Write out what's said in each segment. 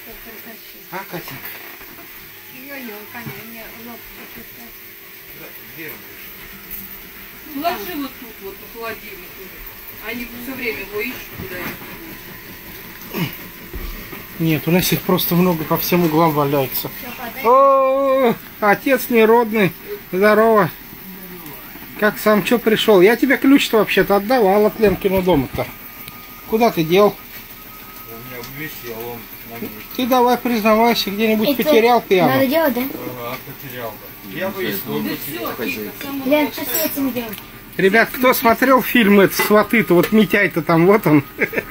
А, Катя? Ложи вот тут, вот на холодильнике. Они все время его ищут, куда их. Нет, у нас их просто много, по всем углам валяются. О, отец неродный. Здорово. Как сам что пришел? Я тебе ключ-то вообще-то отдавал от Ленкиного дома-то. Куда ты дел? У меня висел он на месте. Ты давай признавайся, где-нибудь потерял пиану. Надо делать, да? Ага, потерял. Я бы и Лен, что с этим делать? Ребят, кто смотрел фильм это «Сваты»-то, вот Митяй-то там, вот он.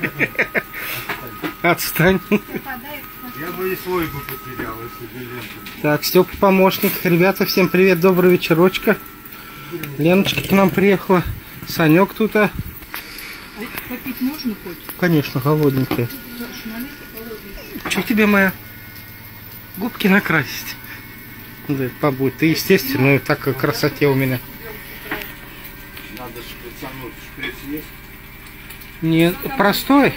Отстань. Я бы и свой бы потерял, если бы Ленка. Так, Степа помощник. Ребята, всем привет, добрый вечерочка. Леночка к нам приехала. Санек тут. Попить можно хоть? Конечно, голодненькая. Что тебе моя? Губки накрасить? Да, побудь. Ты, естественно, так как красоте у меня. Надо шприцануть. Шприц есть? Не, простой.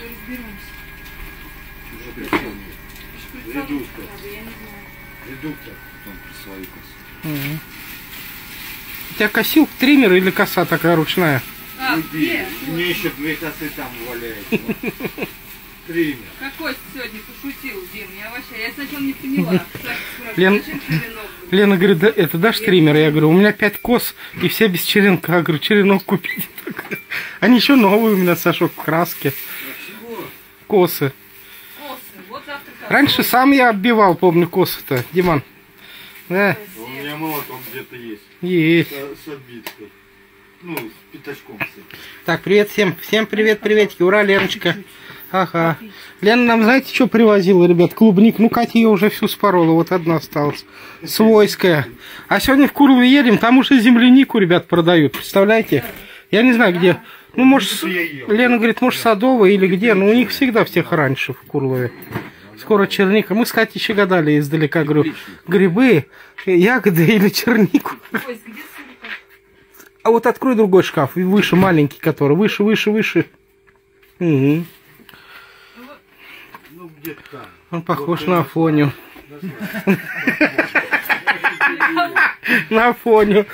Редуктор. Редуктор. Потом присвои косу. У тебя косил триммер или коса такая ручная? Уйди. Мне еще две косы там валяются. Триммер. Какой сегодня пошутил, Дим? Я сначала не поняла. Лена говорит, да, это дашь триммер? Я говорю, у меня 5 кос и все без черенка. Я говорю, черенок купить. Они еще новые у меня, Сашок, в краске. Косы. Раньше сам я отбивал, помню, косы-то, Диман. Да. У меня молоток где-то есть. Есть. С отбиткой. Ну, с пятачком. Так, привет всем. Всем привет, приветики. Ура, Леночка. Ага. Лена нам, знаете, что привозила, ребят? Клубник. Ну, Катя ее уже всю спорола. Вот одна осталась. Свойская. А сегодня в Курлове едем. Там уже землянику, ребят, продают. Представляете? Я не знаю, где. Ну, может, Лена говорит, может, Садовая или где. Но у них всегда всех раньше в Курлове. Скоро черника. Мы с Катей еще гадали издалека. Говорю, грибы, ягоды или чернику. А вот открой другой шкаф. И выше, маленький который. Выше, выше, выше. Угу. Ну, где-то там. Он похож на Афоню. На Афоню.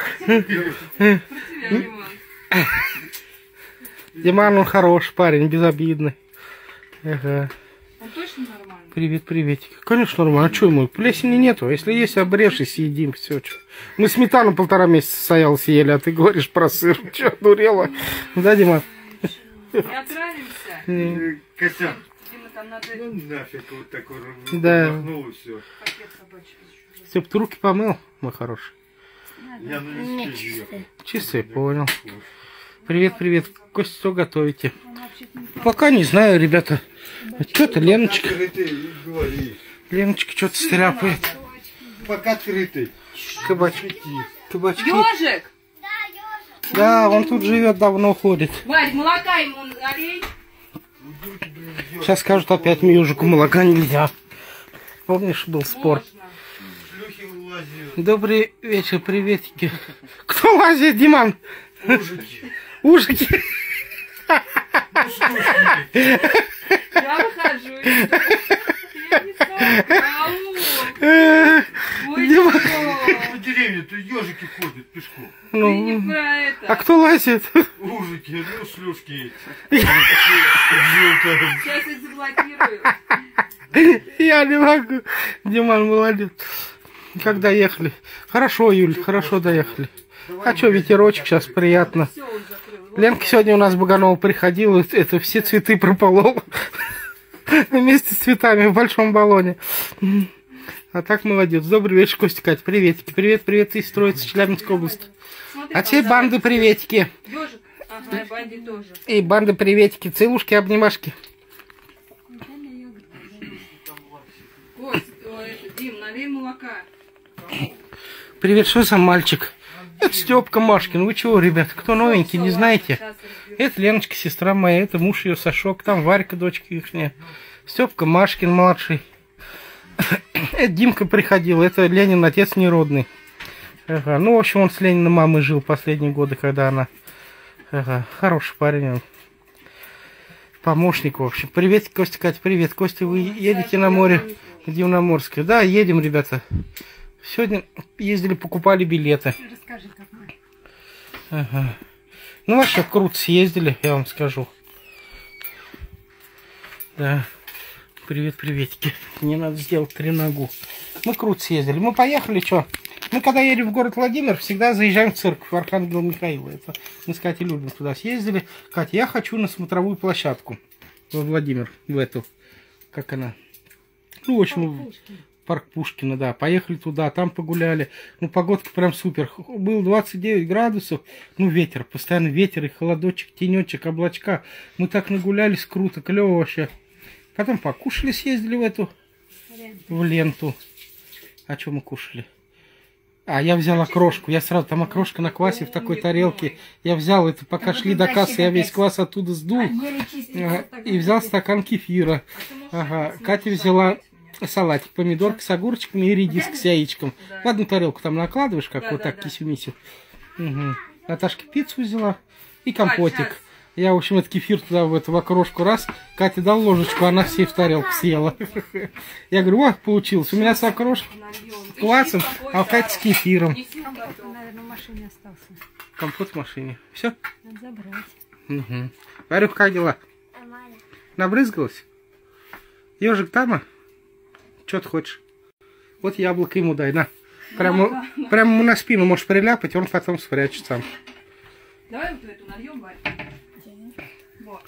Диман, он хороший парень, безобидный. Ага. Он точно нормальный? Привет, приветик. Конечно, нормально. А что ему? Плесени нету. Если есть, обрежь и съедим. Все. Мы сметану 1,5 месяца стоял, съели, а ты говоришь про сыр. Че, дурела? Да, Дима? Не отравимся. Костян. Дима, там надо... Ну, нафиг вот такой. Да. И все. Степ, ты руки помыл, мой хороший? Я на виске ехал. Чистый, понял. Привет, привет. Костя, что готовите? Пока не знаю, ребята. Что-то Леночка. Леночка что-то стряпает. Пока открытый. Кабачки. Кабачки. Ёжик! Да, он тут живет, давно ходит. Варь, молока ему налей. Сейчас скажут, опять ежику молока нельзя. Помнишь, был спор? Добрый вечер, приветики. Кто лазит, Диман? Ужики. Ужики. Я выхожу. Я не знаю. Дима. В деревне-то ежики ходят пешком. Ты не про это. А кто лазит? Ужики, ну шлюшки. Сейчас их заблокирую. Я не могу. Диман, молодец. Когда ехали? Хорошо, Юль, хорошо доехали. А что, ветерочек сейчас приятно. Ленка сегодня у нас Баганова приходила, это все цветы прополола. Вместе с цветами в большом баллоне. А так молодец. Добрый вечер, Костя, Катя. Приветики. Привет, привет из Троицы, Челябинской области. А те банды приветики. Ёжик. Ага, и банди тоже. И банды приветики. Целушки, обнимашки. Кость, Дим, налей молока. Привет, что за мальчик? Это Степка Машкин. Вы чего, ребят? Кто новенький, не знаете? Это Леночка, сестра моя, это муж ее, Сашок. Там Варька, дочка ихняя. Степка Машкин, младший. Это Димка приходил, это Ленин, отец неродный. Ага. Ну, в общем, он с Лениной мамой жил последние годы, когда она... Ага. Хороший парень он. помощник, в общем. Привет, Костя, Катя, привет. Костя, вы едете на море Дивноморское? Да, едем, ребята. Сегодня ездили, покупали билеты. Расскажи, как мы. Ага. Ну, вообще, круто съездили, я вам скажу. Да. Привет, приветики. Мне надо сделать 3 ногу. Мы круто съездили. Мы поехали, что? Мы когда едем в город Владимир, всегда заезжаем в церковь Архангела Михаила. Это мы с Катей любим туда съездили. Катя, я хочу на смотровую площадку во Владимир, в эту. Как она? Ну, в общем, парк Пушкина, да. Поехали туда, там погуляли. Ну, погодка прям супер. Было 29 градусов. Ну, ветер, постоянно ветер и холодочек, тенечек, облачка. Мы так нагулялись, круто, клево вообще. Потом покушали, съездили в эту, в ленту. А что мы кушали? А, я взял окрошку. Я сразу, там окрошка на квасе в такой тарелке. Я взял это, пока шли до кассы, я весь квас оттуда сдул. И взял стакан кефира. Ага. Катя взяла салатик, помидорки с огурчиками и редиск с яичком. В одну тарелку там накладываешь, как вот так кисю-мисю. Угу. Наташка пиццу взяла и компотик. Я, в общем, этот кефир туда, в эту окрошку раз. Катя дал ложечку, она все в тарелку съела. Я говорю, о, получилось. У меня с окрошкой, с квасом, а у Кати с кефиром. Компот, наверное, в машине остался. Компот в машине. Все? Надо забрать. Угу. Варюх, как дела? Нормально. Набрызгалась? Ежик там? Что ты хочешь? Вот яблоко ему дай, на. Прямо ему на спину можешь приляпать, он потом спрячет сам. Давай вот эту нальем, Варь. Вот.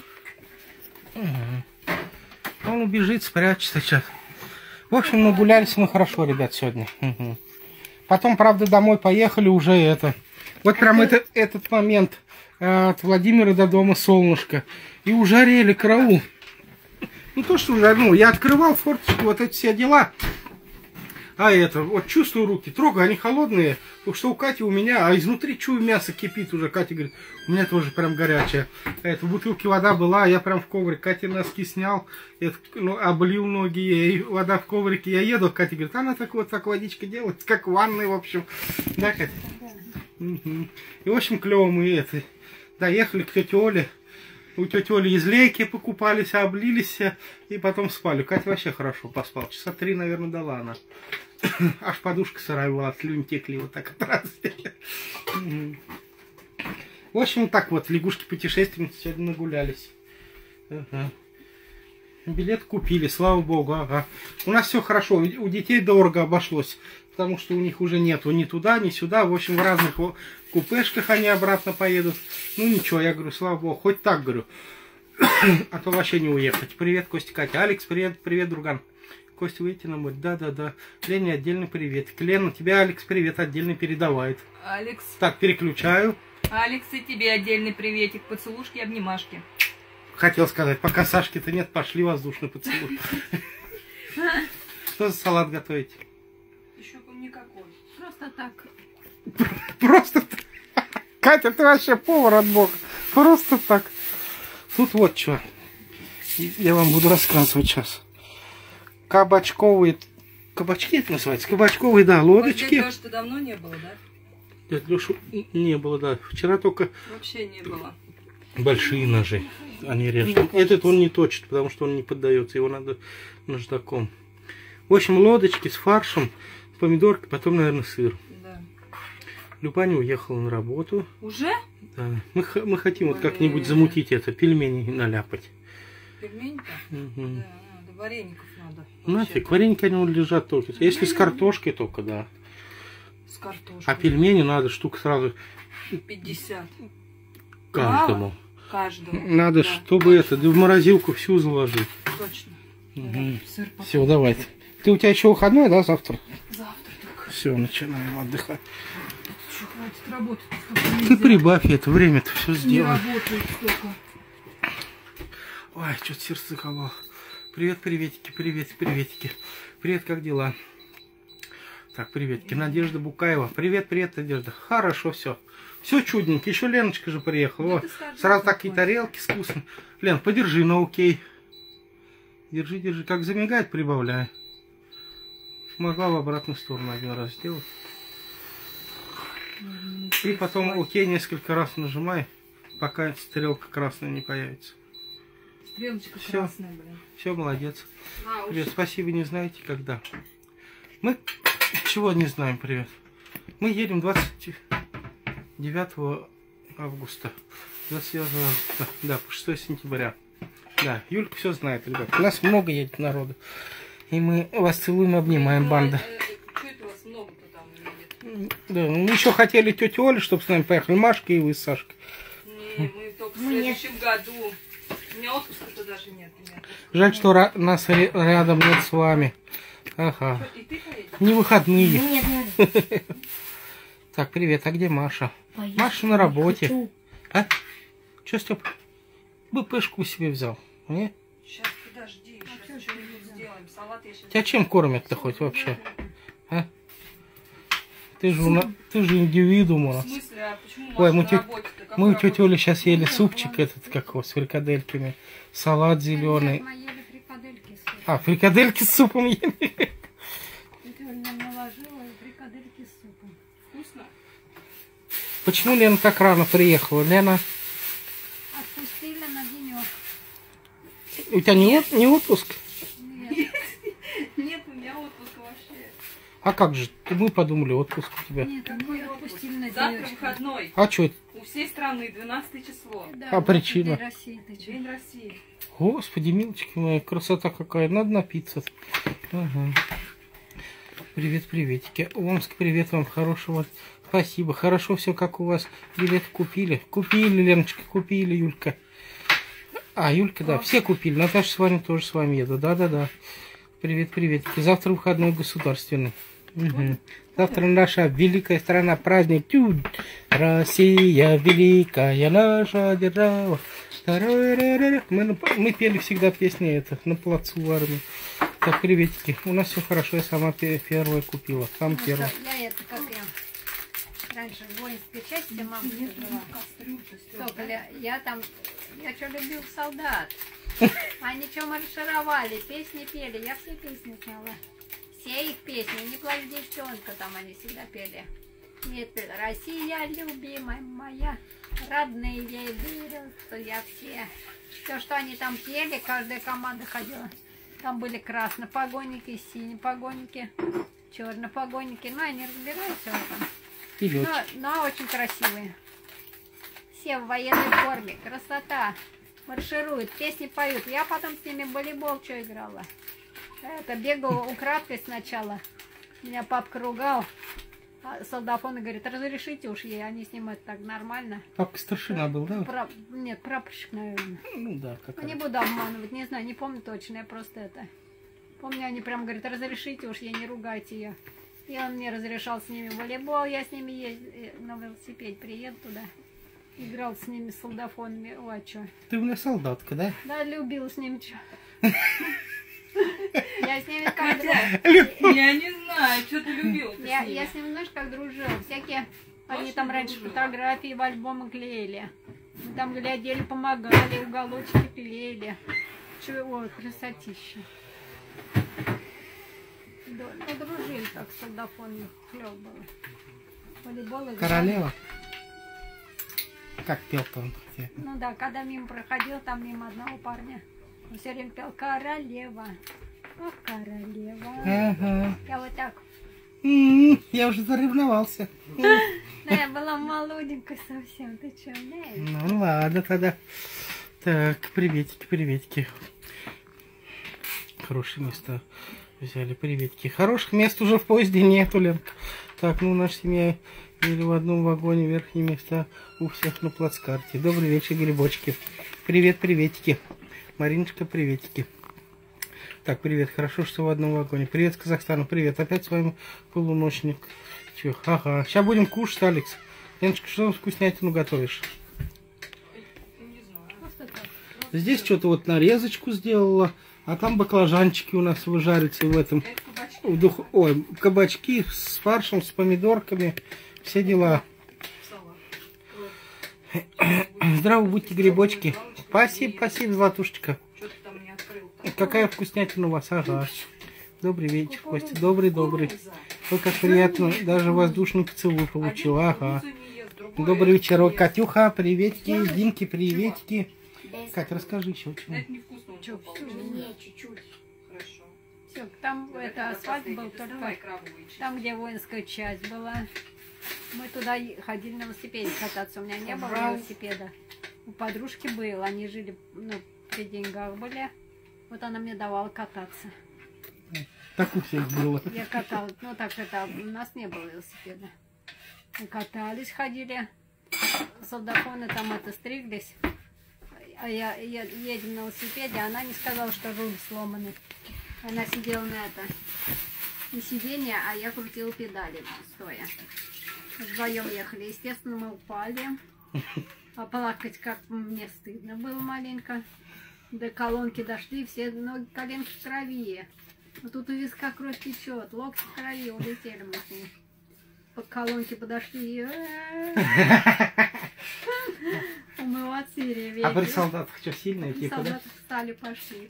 Он убежит, спрячется сейчас. В общем, нагулялись мы хорошо, ребят, сегодня. Угу. Потом, правда, домой поехали уже это. Вот прям этот момент от Владимира до дома солнышко. И ужарели, караул. Ну то, что уже, ну, я открывал форточку, вот эти все дела. А это, вот чувствую руки, трогаю, они холодные, потому что у Кати, у меня, а изнутри чую, мясо кипит уже. Катя говорит, у меня тоже прям горячее. Это, в бутылке вода была, я прям в коврик. Катя носки снял, это, ну, облил ноги ей, вода в коврике. Я еду, Катя говорит, она так вот так водичка делает, как в ванной, в общем. Да, Катя? Угу. И, в общем, клево мы это, доехали к тете Оле. У тети Оли из лейки покупались, облились и потом спали. Катя вообще хорошо поспал. Часа 3, наверное, дала она. Аж подушка сырая была, слюни текли вот так от радости. В общем, так вот, лягушки-путешественницы сегодня нагулялись. Ага. Билет купили, слава богу, ага. У нас все хорошо, у детей дорого обошлось, потому что у них уже нету ни туда, ни сюда. В общем, в разных купешках они обратно поедут. Ну ничего, я говорю, слава богу, хоть так, говорю. А то вообще не уехать. Привет, Костя, Катя. Алекс, привет, привет, друган. Костя, выйти на море. Да. Лене отдельный привет. Лена, тебя Алекс привет отдельно передавает. Алекс. Так, переключаю. Алекс, и тебе отдельный приветик. Поцелушки, обнимашки. Хотел сказать, пока Сашки-то нет, пошли воздушный поцелуй. Что за салат готовите? Еще никакой. Просто так. Просто так. Катя, ты вообще повар от бога. Просто так. Тут вот что. Я вам буду рассказывать сейчас. Кабачковые... Кабачки это называется? Кабачковые, да, лодочки. Дядь Леша-то давно не было, да? Дядь Лешу не было, да. Вчера только... Вообще не было. Большие ножи. Они режут. Этот он не точит, потому что он не поддается. Его надо наждаком. В общем, лодочки с фаршем, помидорки, потом, наверное, сыр. Да. Люпаня уехала на работу. Уже? Да. Мы хотим вот как-нибудь замутить это, пельмени наляпать. Пельмени-то? Угу. Да, надо, вареников надо. Нафиг, вареники они лежат только. Если с картошкой только, да. С картошкой. А пельмени надо штук сразу 50. каждому. Мало? Каждому. Надо, да, чтобы это, да в морозилку всю заложить. Точно. Угу. Сыр Все, давай. Ты у тебя еще выходной, да, завтра? Завтра только. Все, начинаем отдыхать. Еще хватит работать. Ты прибавь это, время-то все сделай. Не работает столько. Ой, что-то сердце закололо. Привет, приветики, приветики. Привет, как дела? Так, приветики. Надежда Букаева. Привет, Надежда. Хорошо, все. Все чудненько. Еще Леночка же приехала. Да, сразу такие тарелки вкусные. Лен, подержи на окей. Держи. Как замигает, прибавляй. Могла в обратную сторону один раз сделать. И потом окей несколько раз нажимай, пока стрелка красная не появится. Леночка Всё. красная, блин. Все, молодец. А, Привет, уж спасибо, не знаете когда. Мы чего не знаем, привет. Мы едем 29 августа. 29 августа, да, по 6 сентября. Да, Юлька все знает, ребят. У нас много едет народу. И мы вас целуем, обнимаем, банда. Что это у вас много-то там едет? Да, мы еще хотели тетю Олю, чтобы с нами поехали. Машка и вы с Сашкой. Не, мы только в следующем году. У меня отпуска-то даже нет. Жаль, что нас рядом нет с вами. Ага. И ты поедешь? Не выходные. Нет, нет. Так, привет, а где Маша? Поесть Маша на работе. хочу. А? Че, Степ? БПшку себе взял. Не? Сейчас, подожди, сейчас что-нибудь сделаем. Салат я сейчас... Тебя чем кормят-то хоть вообще? А? Ты же индивидуум у В нас. смысле, а почему Ой, Маша мы на тетя работе-то? Как мы у работает? тети Оли сейчас ели супчик этот, как его, с фрикадельками. Салат зеленый. Мы ели фрикадельки с супом. А, фрикадельки с супом ели. Тетя Оля нам наложила и фрикадельки с супом. Вкусно? Почему Лена так рано приехала? Лена, Отпустили на денек. у тебя не отпуск? Нет. Нет, у меня отпуска вообще. А как же? Мы подумали, отпуск у тебя. Нет, они отпустили на Завтра денечек. выходной. А что это? У всей страны 12 число. Да, А вот причина? День России, ты чё? День России. Господи, милочки мои, красота какая. Надо напиться. Ага. Привет, приветики. Омск, привет вам, хорошего. Спасибо. Хорошо все, как у вас. Билет купили. Купили, Леночка, купили, Юлька. А, Юлька, да, все купили. Наташа с вами тоже с вами еду. Да-да-да. Привет, приветики. Завтра выходной государственный. Угу. Завтра наша великая страна, праздник. Тю. Россия великая наша держава. Мы пели всегда песни это на плацу в армии. Так, приветики. У нас все хорошо, я сама первая купила. Сам первый. Я это, как я раньше в воинской части мама жила. Соколя, я что любил солдат. Они что маршировали, песни пели. Я все песни сняла. Все их песни. Не плачь, девчонка, там они всегда пели. Нет, Россия любимая моя, родные ей верил, что я все, что они там пели, каждая команда ходила. Там были краснопогонники, синепогонники, чернопогонники. Ну, я не разбираюсь в этом. Вперед. Но очень красивые. Все в военной форме. Красота. Маршируют, песни поют. Я потом с ними в волейбол что играла. Это бегала украдкой сначала. Меня папка ругал. А солдафон говорит, разрешите уж ей, они снимают так нормально. Папка старшина был, да? Нет, прапорщик, наверное. Ну да, Ну, какая. не буду обманывать, не знаю, не помню точно, я просто это... Помню, они прям говорят, разрешите уж, я не ругайте ее. И он мне разрешал с ними волейбол, я с ними на велосипеде приеду туда. Играл с ними, с солдафонами, о, а что? Ты у меня солдатка, да? Да, любил с ними, что. Я с ними как Я не знаю, что ты любил. я с ними, знаешь, как дружил. Всякие, они там раньше фотографии в альбомы клеили. Мы там глядели, помогали, уголочки клеили. Чего, красотища. Да, ну, дружили так с солдафонами, клёво было. Волейбол играли. Королева. Как пел-то он? Ну да, когда мимо проходил, там мимо одного парня, он все время пел «Королева». О, королева. Ага. Я вот так. Я уже заревновался. Да, я была молоденькая совсем. Ты че, да? Ну ладно тогда. Так, приветики, приветики. Хорошие места взяли, приветики. Хороших мест уже в поезде нету, Ленка. Так, ну наша семья или в одном вагоне, верхние места у всех на плацкарте. Добрый вечер, грибочки. Привет, приветики. Мариночка, приветики. Так, привет, хорошо, что в одном вагоне. Привет, Казахстану, привет. Опять с вами полуночник. Чё, ага. Сейчас будем кушать, Алекс. Леночка, что вкуснятину готовишь? Просто так. Здесь что-то вот нарезочку сделала, а там баклажанчики у нас выжарятся в этом. Это кабачки. Ой, кабачки с фаршем, с помидорками. Все дела. Салат. Здраво будьте, грибочки. Спасибо, спасибо, Златушечка. Что ты там не открыл? Какая вкуснятина у вас, ага. Добрый вечер, Костя. Добрый, добрый. Ой, как приятно. Даже воздушный поцелуй получил, ага. Добрый вечерок, Катюха, приветики. Димки, приветики. Кать, расскажи еще. Это невкусно. Чё, всё? Не, чуть-чуть. Хорошо. Все, там это асфальт был Доставай только крабовые чипсы. там, где воинская часть была. Мы туда ходили на велосипеде кататься. У меня не было велосипеда. У подружки был. Они жили, ну, при деньгах были. Вот она мне давала кататься. Так у всех было. Я каталась. Ну так это, у нас не было велосипеда. Мы катались, ходили. Солдафоны там это стриглись. А я едем на велосипеде, а она не сказала, что руль сломанный. Она сидела на это, на сиденье, а я крутила педали стоя. Вдвоем ехали. Естественно, мы упали. А плакать как мне стыдно было маленько. До колонки дошли, все ноги, коленки в крови. Но тут у виска кровь течет, локти в крови, улетели мы с ней. По колонке подошли и... Умываться и реветь. А при солдатах что, сильные типа, да? Солдаты встали, пошли.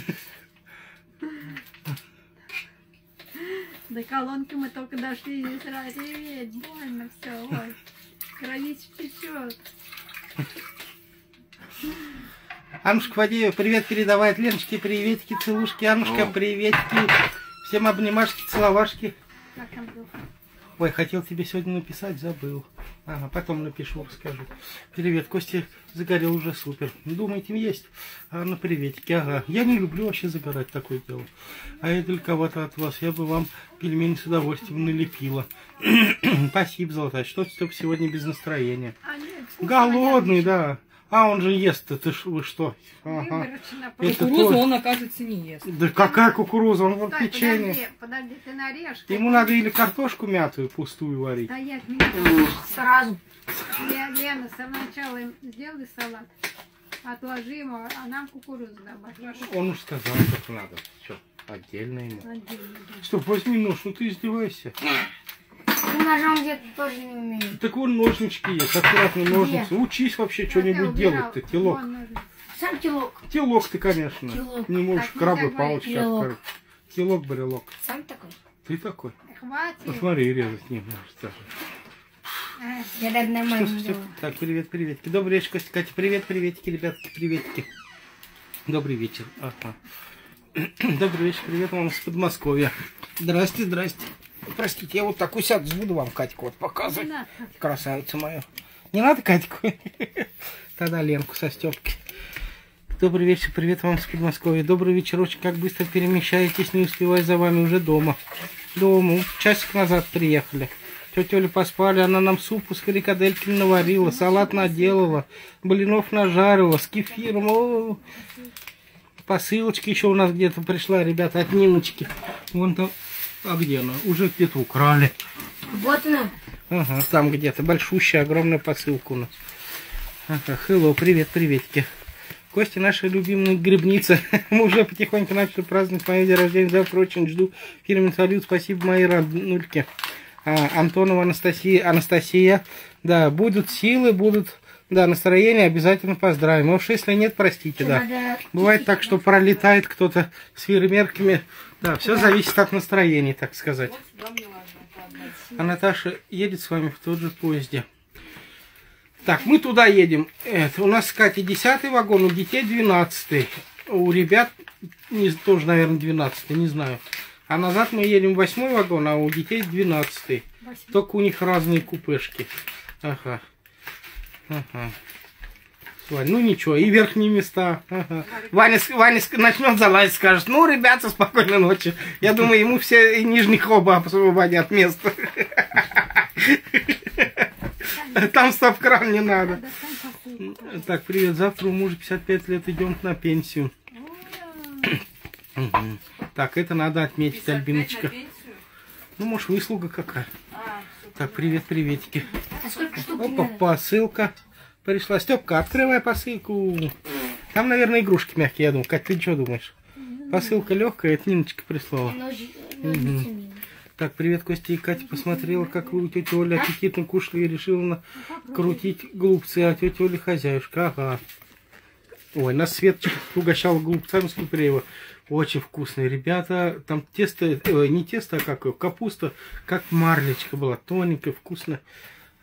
До колонки мы только дошли, и сразу реветь, больно все, ой. Кровица течет. Аннушка Фадеева, привет передавает. Леночке приветики, целушки. Аннушка, приветики. Всем обнимашки, целовашки. Как там был? Ой, хотел тебе сегодня написать, забыл. Ага, потом напишу, скажу. Привет, Костя загорел уже супер. Думаете, есть? А, ну, приветики, ага. Я не люблю вообще загорать, такое дело. А я далековато от вас. Я бы вам пельмени с удовольствием налепила. Спасибо, золотая. Что-то сегодня без настроения. А, нет, вкусно, Голодный, я да. А он же ест-то, вы что? Ага. выборочно Это Кукурузу то- он, оказывается, не ест. Да какая кукуруза, он вон Стой, печенье. подожди, ты нарежь. Ему надо или картошку мятую пустую варить. Стоять, меня Сразу. Лена, сначала им сделай салат, отложи его, а нам кукурузу добавь. Он уж сказал, как надо. Что, отдельно ему. Отдельно, да. Что, возьми нож, ну ты издевайся. Ножом где-то тоже не умею. Так вон ножнички есть, аккуратно ножницы. Учись вообще что-нибудь Вот я убирала. делать-то, телок. Вон ножницы. Сам телок. Телок ты, конечно. Телок. Не можешь Так, крабы, давай, палочки телок. открыть. Телок, брелок. Сам такой. Ты такой. Хватит. Посмотри, резать не можешь даже. Я так нормально Что, делаю. так, привет, приветики. Добрый вечер, Костя, Катя. Привет, приветики, ребятки, приветики. Добрый вечер. Ага. Добрый вечер, привет вам с Подмосковья. Здрасте, здрасте. Простите, я вот так усяду, буду вам Катьку вот показывать. Не надо. Красавица моя. Не надо Катьку? Тогда Ленку со Стёпкой. Добрый вечер, привет вам с Подмосковья. Добрый вечерочек, как быстро перемещаетесь, не успевая за вами уже дома. Дома, часик назад приехали. Тетя Оля поспали, она нам супу с фрикадельками наварила, салат наделала, блинов нажарила, с кефиром. О, посылочка еще у нас где-то пришла, ребята, от Ниночки. Вон там, а где она? Уже где-то украли. Вот она. Ага, там где-то большущая, огромная посылка у нас. Ага, hello, привет, приветики. Костя, наша любимая грибница. Мы уже потихоньку начали праздновать мой день рождения. Завтра очень жду фирменный салют. Спасибо моей роднульке. Антонова Анастасия. Да, будут силы, будут, да, настроение, обязательно поздравим. А уж если нет, простите, да. Надо Бывает так, что пролетает кто-то с фейерверками. Да, все зависит от настроения, так сказать. Вот сюда мне важно отдать. А Наташа едет с вами в тот же поезде. Так, мы туда едем. Это, у нас с Катей 10-й вагон, у детей 12-й. У ребят тоже, наверное, 12-й, не знаю. А назад мы едем в 8-й вагон, а у детей 12-й. Только у них разные купешки. Ага. Ага. Вань, ну ничего, и верхние места. Ага. Ваня начнет залазить, скажет, ну, ребята, спокойной ночи. Я думаю, ему все и нижних оба освободят место. Там стоп-кран не надо. Так, привет, завтра у мужа 55 лет, идем на пенсию. Так, это надо отметить, 55 Альбиночка. на пенсию? Ну, может, выслуга какая. Всё. Так, привет, приветики. А сколько штук Опа, надо? посылка пришла. Степка, открывай посылку. Там, наверное, игрушки мягкие, я думаю. Кать, ты что думаешь? Посылка легкая, это Ниночка прислала. Ножницами. Так, привет, Костя и Катя. Посмотрела, как вы у тети Оли аппетитно кушали и решила крутить голубцы, а тетя Оля хозяюшка. Ага. Ой, нас Светочка угощала голубцами с Купреева. Очень вкусные, ребята. Там тесто, не тесто, а как капуста, как марлечка была. Тоненькая, вкусная.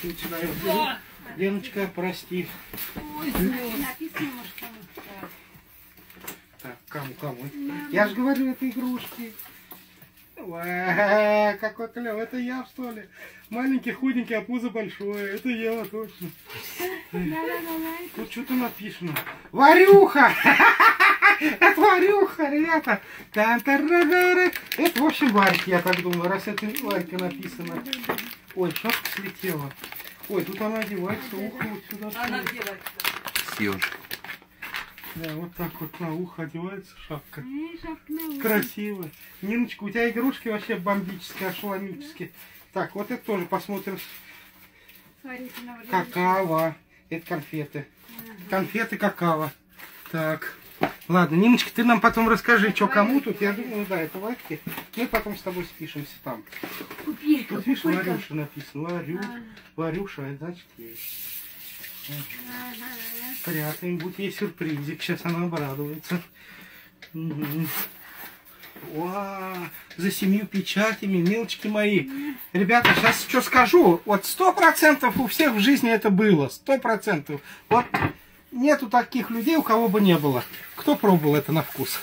вот сюда я вот беру. Леночка, прости. Написано, может, кому. Так, кому? Я же говорю, это игрушки. Какой клёв, это я, что ли? Маленький, худенький, а пузо большое. Это я, точно. Тут что-то написано. Варюха! Это Варюха, ребята! Это, в общем, Варька, я так думаю, раз это Варька написано. Ой, шапка слетела. Ой, тут она одевается, ухо вот сюда. Она делает. Съешь. Да, вот так вот на ухо одевается шапка. Красиво. Ниночка, у тебя игрушки вообще бомбические, ошеломические. Так, вот это тоже посмотрим. Какао. Это конфеты. Конфеты какао. Так. Ладно, Ниночка, ты нам потом расскажи, что кому тут. Я думаю, да, это Варьки. Мы потом с тобой спишемся там. Тут видишь, Варюша написано. Варюша, это значит есть. Приятно, будет ей сюрпризик. Сейчас она обрадуется. О, за 7 печатями, милочки мои. Ребята, сейчас что скажу. Вот 100% у всех в жизни это было. 100%. Вот нету таких людей, у кого бы не было. Кто пробовал это на вкус?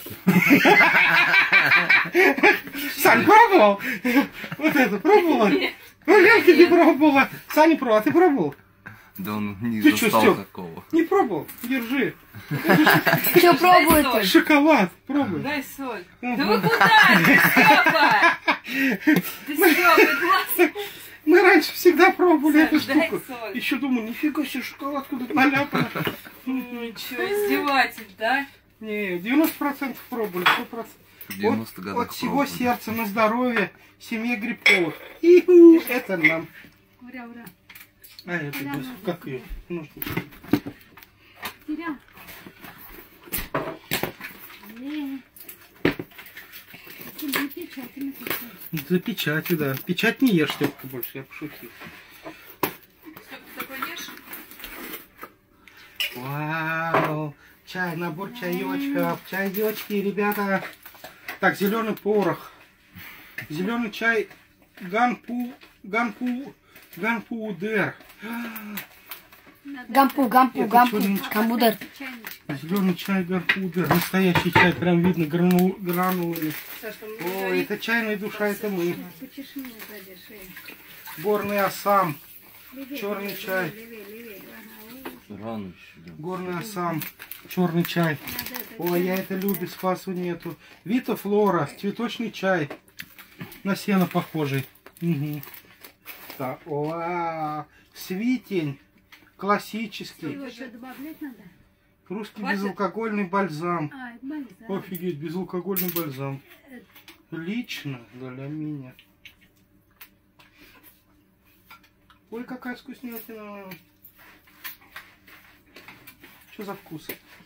Сань, пробовал? Вот это пробовала? Ленка не пробовала. Саня пробовала. А ты пробовал? Да он не Ты что, застал Стёп? такого. Не пробовал? Держи. Что пробуете? Шоколад. Пробуй. Дай соль. Да вы куда? Ты, Стёпа, классно. Мы раньше всегда пробовали эту Дай штуку. соль. Еще думаю, нифига себе, шоколадку тут наляпано. Ну что, издеватель, да? Не, 90% пробовали, 100%. 90 годах От всего пробовали. сердца на здоровье семье Грибковых. И это нам. Ура, ура. А это, господи, как ее? Нужно. Теря. За печатью, да. Печать не ешь, Степка, больше, я пошутил. Стёпа, ты такой ешь? Вау! Чай, набор чаечков. Чаечки, ребята. Так, зеленый порох. Зеленый чай ганпудер. Гампу, камбудер. Зеленый чай ганпудер. Настоящий чай, прям видно гранулами. Саша, О, это чайная душа, это мы. Почеши мне сзади шею. Горный Ассам. Левее, Черный левее, чай. левее. Ага, Рано еще. Да. Горный Ассам. Черный чай. Ой, я это люблю, спасу нету. Вита Флора, цветочный чай. На сено похожий. Угу. Так, о, свитень. Классический. его что, добавлять надо? Русский Хватит? безалкогольный бальзам. А, это бальзам. Офигеть, безалкогольный бальзам. Лично для меня. Ой, какая вкуснятина. Что за вкус?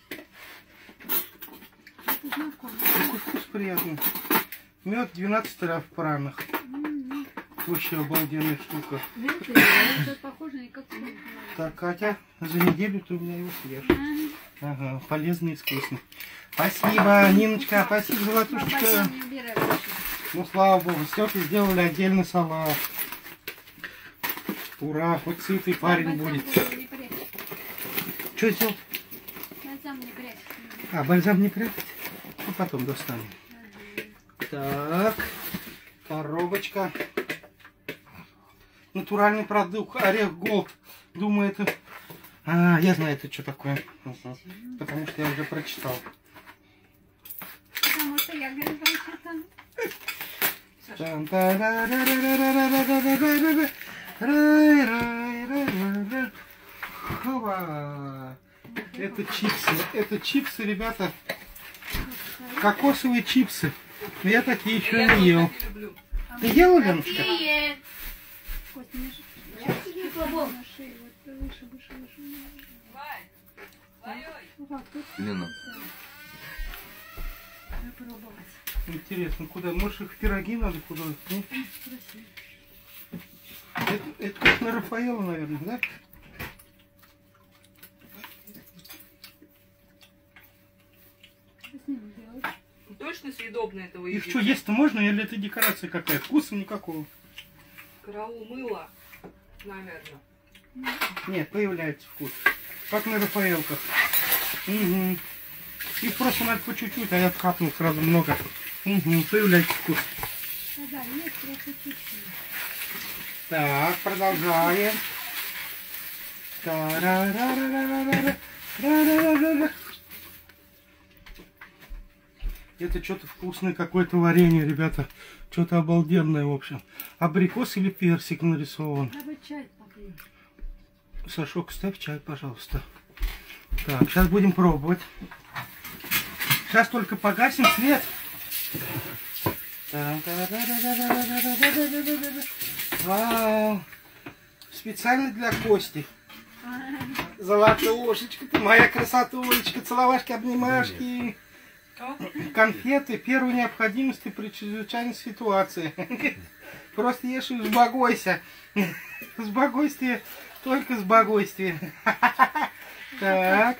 Это знакомо. Какой вкус приятный. Мед 12 трав парных. Вообще обалденная штука. Это похоже на какую-то. Так, Катя, за неделю ты у меня его съешь. Ага, полезный и вкусный. Спасибо, Ниночка, спасибо, золотушечка. Ну, слава богу, Стёпе сделали отдельный салат. Ура, хоть сытый парень будет. Что сделать? Бальзам не прячь. А, бальзам не прятать? Ну, потом достанем. Так, коробочка. Натуральный продукт, орех Голд. Думаю, это... А, я знаю, это что такое. Потому что я уже прочитал. Потому что я говорю, там. Это чипсы, ребята. Кокосовые чипсы. Но я такие еще не ел. Ты ела, Леночка? Лена. Интересно, куда? Может, их в пироги надо куда-то? Это как на Рафаэла, наверное, да? Точно съедобно этого И что, есть-то можно, или это декорация какая? Вкуса никакого. Караул мыло, наверное. Нет, появляется вкус. Как на Рафаэлках. Угу. Их просто надо по чуть-чуть, а я капнул сразу много. Угу, появляется вкус. Так, продолжаем. Это что-то вкусное, какое-то варенье, ребята. Что-то обалденное, в общем. Абрикос или персик нарисован. Сашок, ставь чай, пожалуйста. Так, сейчас будем пробовать. Сейчас только погасим свет. Вау. Специально для Кости. Золотушечка, ты моя красотулечка, целовашки, обнимашки. Конфеты первой необходимости при чрезвычайной ситуации. Просто ешь и сбогойся. Сбогойствие, только сбогойствие. Так.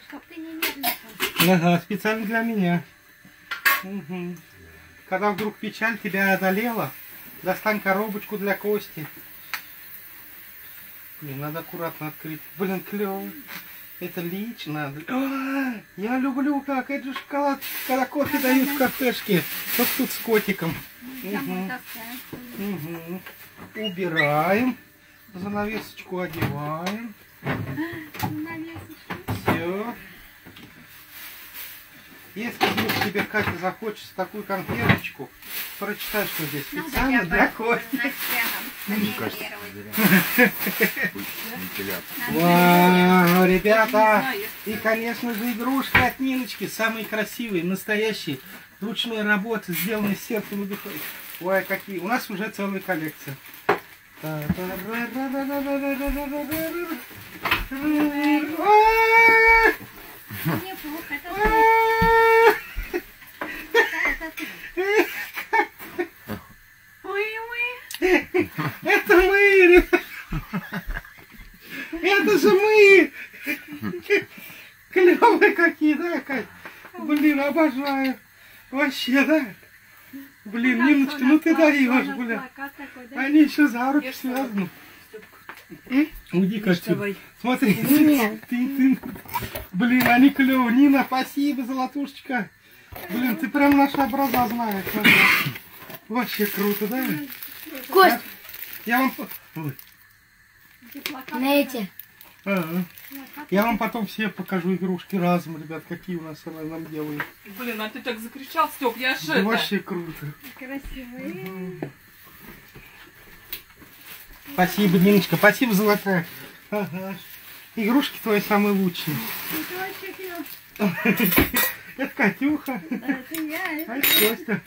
Ага, специально для меня. Угу. Когда вдруг печаль тебя одолела, достань коробочку для Кости. Блин, надо аккуратно открыть. Блин, клево. Это лично. А, я люблю как. Это же шоколад, когда кофе дают в кафешке. Вот тут с котиком. Угу. Угу. Убираем. Занавесочку одеваем. Все. Если вдруг тебе, Катя, захочется такую конфеточку, прочитай, что здесь специально для Кости. Вау, ребята! И, конечно же, игрушки от Ниночки. Самые красивые, настоящие. Ручной работы, сделанные сердцем и душой. Ой, какие. У нас уже целая коллекция. Это мы! Это же мы! Клевые какие, да, Кать? Блин, обожаю. Вообще, да? Блин, Ниночка, ну ты даешь, блин. Они еще за руки связаны. Уйди, Катя. Смотри. Ты. Блин, они клевые. Нина, спасибо, золотушечка. Блин, ты прям наши образа знаешь. Вообще круто, да? Кость! Я вам... Ой. На эти. Ага. Я вам потом все покажу игрушки разом, ребят, какие у нас она нам делает. Блин, а ты так закричал, Стёп, я аж Да это... вообще круто. Красивые. Спасибо, Ниночка, спасибо, золотая. Ага. Игрушки твои самые лучшие. Это вообще клево. Это Катюха. Это я. А это Костя.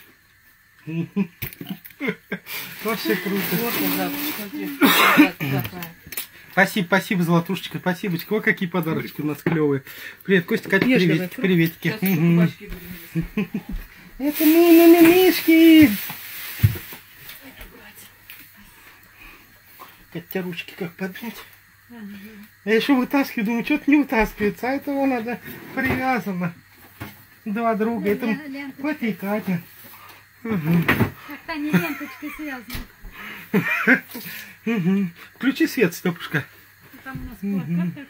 Вообще круто. Спасибо, золотушечка, спасибо. Ой, какие подарочки у нас клевые. Привет, Костя, Катя, приветики, приветики. Это мимишки. Хотя ручки как поднять. Я еще вытаскиваю, думаю, что-то не вытаскивается, а этого надо привязано. Два друга, это Котя и Катя. Как-то они ленточкой связаны. Включи свет, Степушка. Там у нас плакат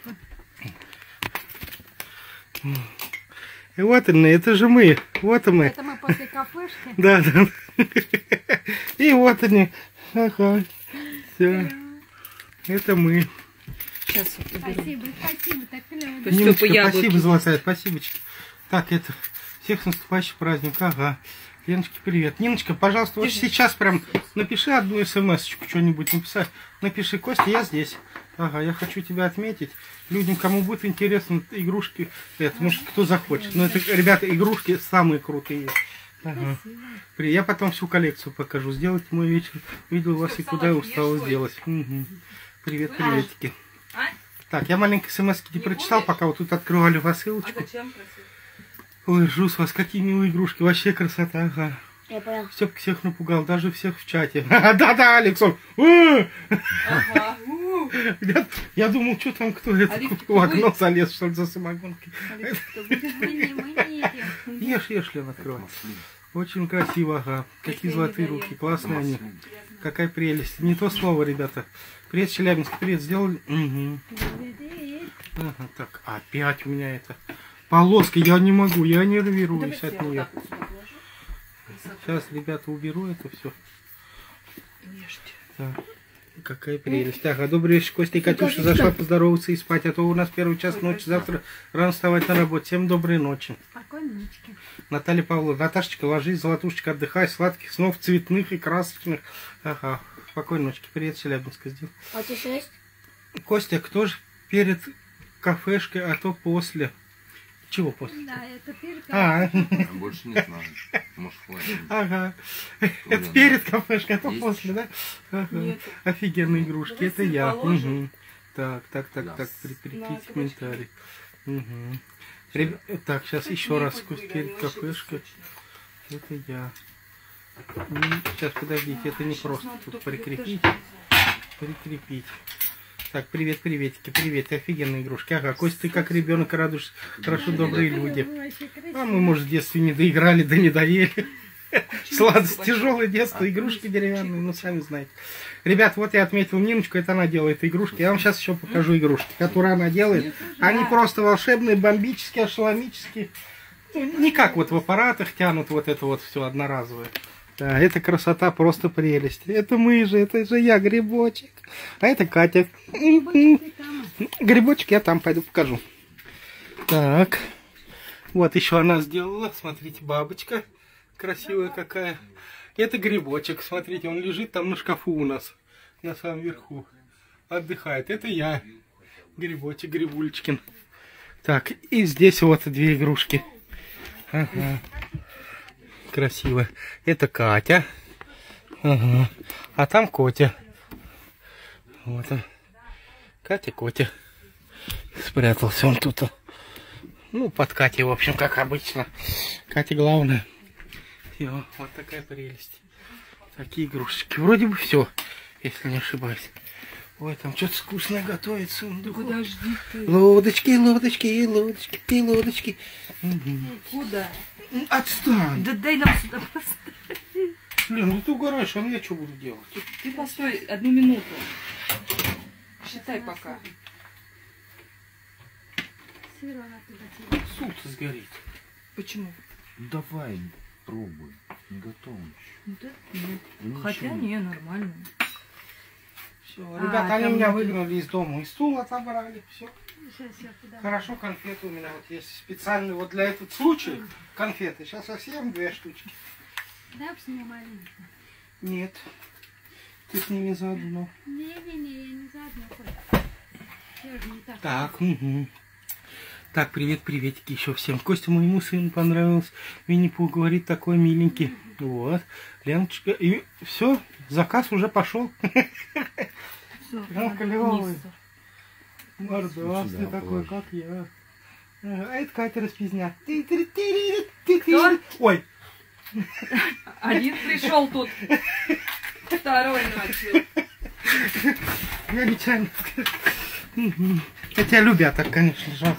такой. И вот они, это же мы. Вот мы. Это мы после кафешки. Да, да. И вот они. Ага. Все. Это мы. Сейчас вот уберу. Спасибо, спасибо, так клево. То есть Ниночка, Стёпа яблоки спасибо, ест. золотая, спасибочки. Так, это, всех с наступающим праздником. Ага. Леночка, привет. Ниночка, пожалуйста, вот сейчас прям напиши одну смс-очку, что-нибудь написать. Напиши, Костя, я здесь. Ага, я хочу тебя отметить. Людям, кому будет интересно, игрушки, это, может, кто захочет. Но это, ребята, игрушки самые крутые. Ага. Я потом всю коллекцию покажу. Сделайте мой вечер. Видел вас и куда я устала сделать. Угу. Привет, приветики. Так, я маленькой смс-ки не прочитал, пока вот тут открывали посылочку. Зачем просил? Ой, жус вас, какие милые игрушки. Вообще красота, ага. Я понял. Степка всех напугал, даже всех в чате. Да-да, Александр. Ага. Я думал, что там кто это в окно залез, что ли, за самогонкой. Мы не идем. Ешь, Лен, открывай. Очень красиво, ага. Какие золотые руки, классные они. Какая прелесть. Не то слово, ребята. Привет, Челябинск, привет, сделали. Угу. Ага, так, опять у меня это. Полоска, я не могу, я нервируюсь от нее. Сейчас, ребята, уберу это все. Так, какая прелесть. Ага, добрый вечер, Костя и Катюша зашла поздороваться и спать, а то у нас первый час ночи, завтра рано вставать на работу. Всем доброй ночи. Спокойной ночки. Наталья Павловна, Наташечка, ложись, золотушечка, отдыхай, сладких снов, цветных и красочных. Ага, спокойной ночки. Привет, Челябинска сделал. А ты 6? Костя, кто же перед кафешкой, а то после? Чего после? Да, это перка. А, Больше не знаю. Может, хватит. ага. Это перед кафешкой, а то Есть после, да? Ага. Нет. Офигенные игрушки, Давай это сыр я. положим. Угу. Так, Да. прикрепить комментарий. Угу. Так, сейчас еще раз перед кафешкой. Это я. Сейчас, подождите, это не просто тут прикрепить. Прикрепить. Так, привет, приветики, привет, офигенные игрушки. Ага, Костя, ты как ребенок радуешься. Хорошо, добрые люди. Вы вообще красивые. А мы, может, в детстве не доиграли, да не доели. Сладость, тяжелое детство, игрушки деревянные, ну, сами знаете. Ребят, вот я отметил Ниночку, это она делает игрушки. Я вам сейчас еще покажу игрушки, которые она делает. Они просто волшебные, бомбические, ошеломические. Не как вот в аппаратах тянут вот это вот все одноразовое. Да, это красота, просто прелесть. Это мы же, это же я, грибочек. А это Катя. Грибочек я там пойду покажу. Так. Вот еще она сделала. Смотрите, бабочка. Красивая какая. Это грибочек. Смотрите, он лежит там на шкафу у нас. На самом верху. Отдыхает. Это я. Грибочек, Грибулечкин. Так, и здесь вот две игрушки. Ага. Красиво. Это Катя. Ага. А там Котя. Вот он. Катя, Котя. Спрятался он тут. Ну, под Катей, в общем, как обычно. Катя главное. Все, вот такая прелесть. Такие игрушечки. Вроде бы все, если не ошибаюсь. Ой, там что-то вкусное готовится. Подожди ты. Лодочки, лодочки, лодочки, лодочки. Куда? Отстань. Да дай нам сюда поставить. Блин, ну ты угораешь, а я что буду делать? Ты постой 1 минуту. Считай пока. Сыр она туда тебе. Суп сгорит. Почему? Давай, пробуй. Не готов еще. Да? Ну, Хотя ничего. не, нормально. Все, ребята, они там меня внутри. выгнали из дома, и стул отобрали. Все. Сейчас я туда. Хорошо, конфеты у меня вот есть специальные вот для этого случая. Конфеты. Сейчас совсем 2 штучки. Да, с ней маленькая. Нет. Ты с ними заодно. Не-не-не, я не заодно. Коль. Я же не так. Так, угу. Так, привет, приветики еще всем. Костя, моему сыну понравилось. Винни-Пух говорит, такой миленький. Вот. Леночка. И все, заказ уже пошел. Всё, Ну, надо клёвый. вниз. Мордастый Сюда такой, положи. как я. А это Катя Распизня. Кто? Ой, Один пришел тут, второй начал. Я нечаянно. Хотя любят так, конечно, жалко.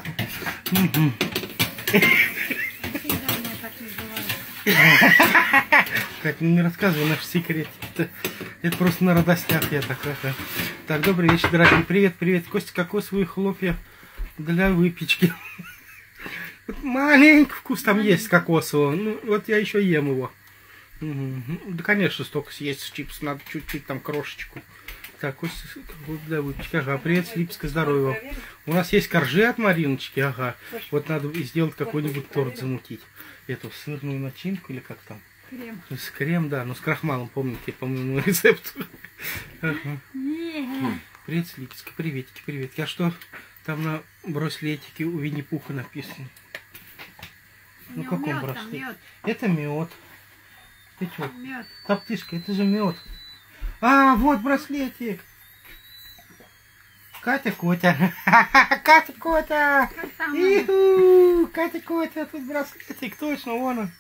Катя, не рассказывай наш секрет. Это просто на радостях я так. Так, добрый вечер, дорогие. Привет, привет. Костя, кокосовые хлопья для выпечки. Вот маленький вкус там есть кокосового. Ну, вот я еще ем его. Да, конечно, столько съесть с чипсов. Надо чуть-чуть там крошечку. Так, Костя, для выпечки. Ага, привет, с Липска, здоровья. У нас есть коржи от Мариночки, ага. Вот надо сделать какой-нибудь торт, замутить. Эту сырную начинку или как там? Крем. С крем, да, но с крахмалом, помните, по моему рецепту. Ага. Привет, с Липска, приветики, приветики. А что там на браслетике у Винни-Пуха написано? Ну каком браслете? Это мед. Ты что? Мед. Топтышка, это же мед. А, вот браслетик. Катя Котя. Катя Котя. Катя Котя, тут браслетик, точно, вон он.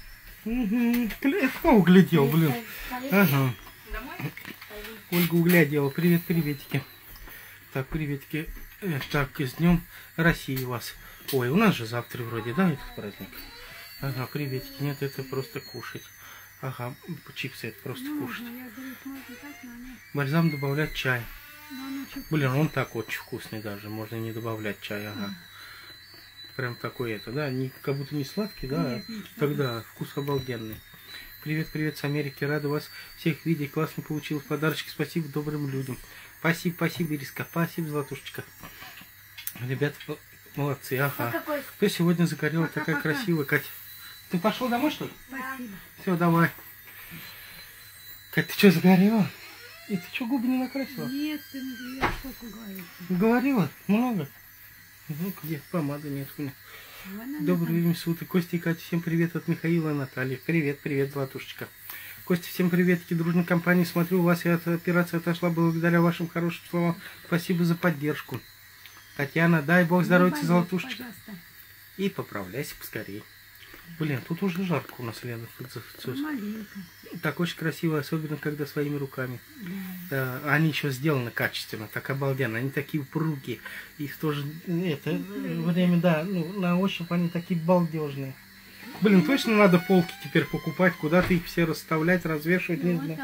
Кто углядел, блин? Ага. Ольга углядела. Привет, приветики. Так, приветики. Так, с Днем России вас. Ой, у нас же завтра вроде, да, этот праздник? Ага, приветики. Нет, это просто кушать. Ага, чипсы это просто кушать. Бальзам добавлять чай. Блин, он так очень вкусный даже. Можно не добавлять чай, ага. Прям такой это, да? Не, как будто не сладкий, да? Нет, тогда вкус обалденный. Привет, привет с Америки. Рада вас всех видеть. Классно получилось. Подарочки. Спасибо добрым людям. Спасибо, спасибо, Ириска. Спасибо, Златушечка. Ребята, молодцы. Ага. Кто сегодня загорела такая красивая, Катя? Ты пошел домой, что ли? Спасибо. Все, давай. Катя, ты что, загорела? И ты что, губы не накрасила? Нет, ты я сколько говорила. Говорила? Много? Ну, где? Помады нет у меня. Добрый время суток. Костя и Катя, всем привет от Михаила и Натальи. Привет, привет, Златушечка. Костя, всем приветики, дружной компании. Смотрю, у вас и эта операция отошла благодаря вашим хорошим словам. Спасибо за поддержку. Татьяна, дай бог здоровья, Златушечка. И поправляйся поскорее. Блин, тут уже жарко у нас, Лена. Маленько. Так очень красиво, особенно когда своими руками. Да. Они еще сделаны качественно, так обалденно. Они такие упругие. И в то же это время, да, ну, на ощупь они такие балдежные. Блин, точно надо полки теперь покупать, куда-то их все расставлять, развешивать, не знаю.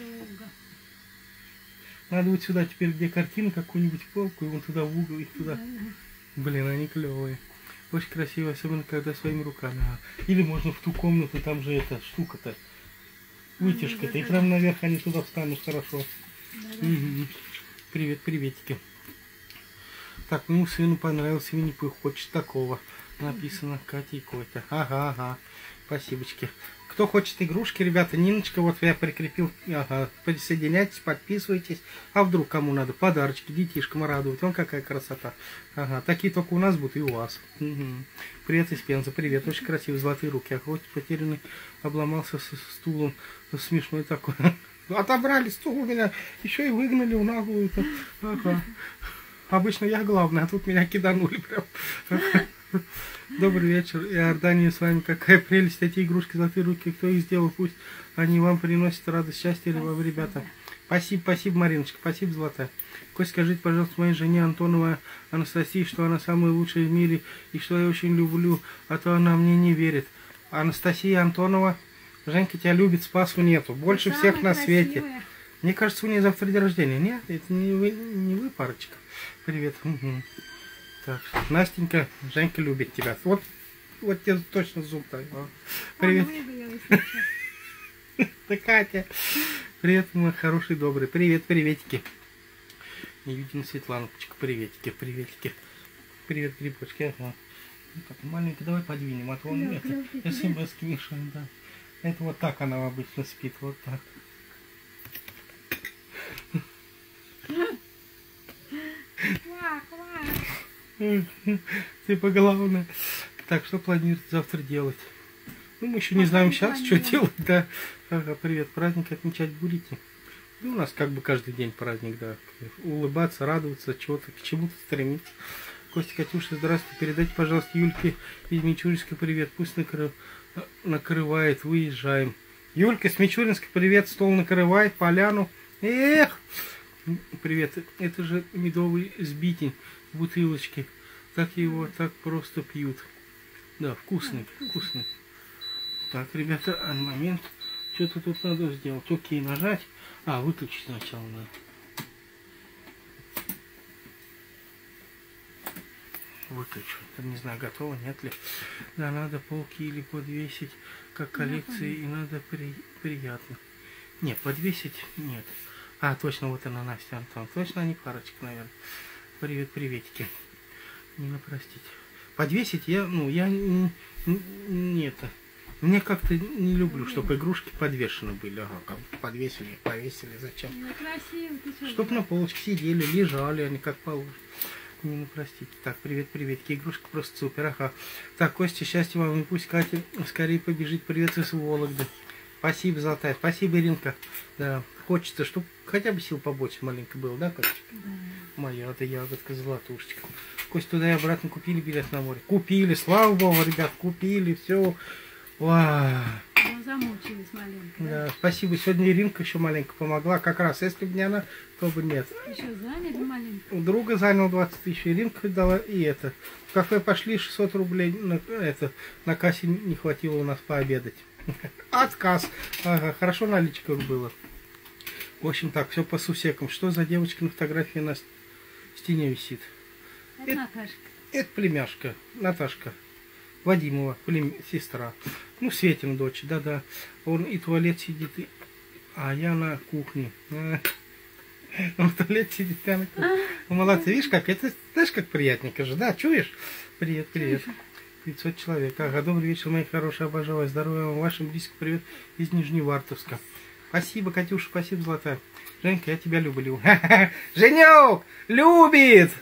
Надо вот сюда теперь, где картина, какую-нибудь полку, и вон туда в угол, их туда. Блин, они клевые. Очень красиво, особенно когда своими руками. Или можно в ту комнату, там же эта штука-то, вытяжка-то, и прям наверх они туда встанут хорошо. Привет, приветики. Так, моему сыну понравился Винни-Пух, хочет такого. Написано Катя и Котя. Ага, ага. Спасибочки. Кто хочет игрушки, ребята, Ниночка, вот я прикрепил. Ага, присоединяйтесь, подписывайтесь. А вдруг кому надо подарочки детишкам радовать. Вон какая красота. Ага, такие только у нас будут и у вас. Угу. Привет из Пензы, привет. Очень красивые золотые руки. А хоть потерянный обломался со стулом. Смешной такой. Отобрали стул у меня, еще и выгнали в наглую. Ага. Обычно я главный, а тут меня киданули прям. Добрый вечер, Иордания, с вами. Какая прелесть, эти игрушки, золотые руки, кто их сделал, пусть они вам приносят радость, счастье, любовь, ребята. Спасибо, спасибо, Мариночка, спасибо, золотая. Кость, скажите, пожалуйста, моей жене Антоновой Анастасии, что она самая лучшая в мире и что я очень люблю, а то она мне не верит. Анастасия Антонова, Женька тебя любит, спасу нету, больше всех на свете. Мне кажется, у нее завтра день рождения. Нет, это не вы, парочка. Привет. Угу. Так, Настенька, Женька любит тебя. Вот тебе точно зуб так. Привет. Да, Катя. Привет, мой хороший, добрый. Привет, приветики. Не видим Светланочка. Приветики, приветики. Привет, грибочки. Ага. Ну, так, маленький, давай подвинем, а то он это смс-ки мешает, да. Это вот так она обычно спит, вот так. Типа главное. Так, что планируете завтра делать? Ну, мы еще не знаем сейчас, что делать, да. Ага, привет, праздник отмечать будете? Ну, у нас как бы каждый день праздник, да. Улыбаться, радоваться, чего-то, к чему-то стремиться. Костя, Катюша, здравствуйте. Передайте, пожалуйста, Юльке из Мичуринска привет. Пусть накрывает, выезжаем. Юлька с Мичуринска, привет, стол накрывает, поляну. Эх! Привет. Это же медовый сбитень в бутылочке. Так его так просто пьют. Да, вкусный, вкусный. Так, ребята, момент. Что-то тут надо сделать. Окей, нажать. А, выключить сначала надо. Выключу. Не знаю, готово, нет ли. Да, надо полки или подвесить, как коллекции, и надо приятно. Нет, подвесить нет. А, точно, вот она, Настя, Антон. Точно они парочка, наверное. Привет, приветики. Не простите. Подвесить я, не это. Мне как-то не люблю, чтобы игрушки подвешены были. Ага, как подвесили, повесили, зачем? Ну, красиво, ты что? Чтоб на полочке сидели, лежали они как положено. Не простите. Так, привет, приветики. Игрушка просто супер, ага. Так, Костя, счастья вам, и пусть Катя скорее побежит. Привет из Вологды. Спасибо, Золотая. Спасибо, Иринка. Да, хочется, чтобы хотя бы сил побольше маленько было, да, Катя? Да. Моя-то ягодка, золотушечка. Костя, туда и обратно купили билет на море? Купили, слава богу, ребят, купили, все. Вау. Ну, замучились маленько. Да, спасибо. Сегодня Иринка еще маленько помогла. Как раз, если бы не она, то бы нет. Еще заняли маленько. У друга занял 20 тысяч, Иринка дала и это. В кафе пошли, 600 рублей на кассе не хватило у нас пообедать. Отказ. Ага, хорошо наличка было. В общем так, все по сусекам. Что за девочка на фотографии на стене висит? Это Наташка. Это племяшка, Наташка. Вадимова, сестра. Ну, Светина дочь, да-да. Он и туалет сидит, а я на кухне. Он в туалете сидит, я на кухне. Ну, молодцы, видишь, как это, знаешь, как приятненько же, да? Чуешь? Привет, привет. 500 человек. Ага, добрый вечер, мои хорошие, обожаю вас. Здоровья вам, вашим близким привет из Нижневартовска. Спасибо, Катюша, спасибо, Золотая. Женька, я тебя люблю. Женек любит!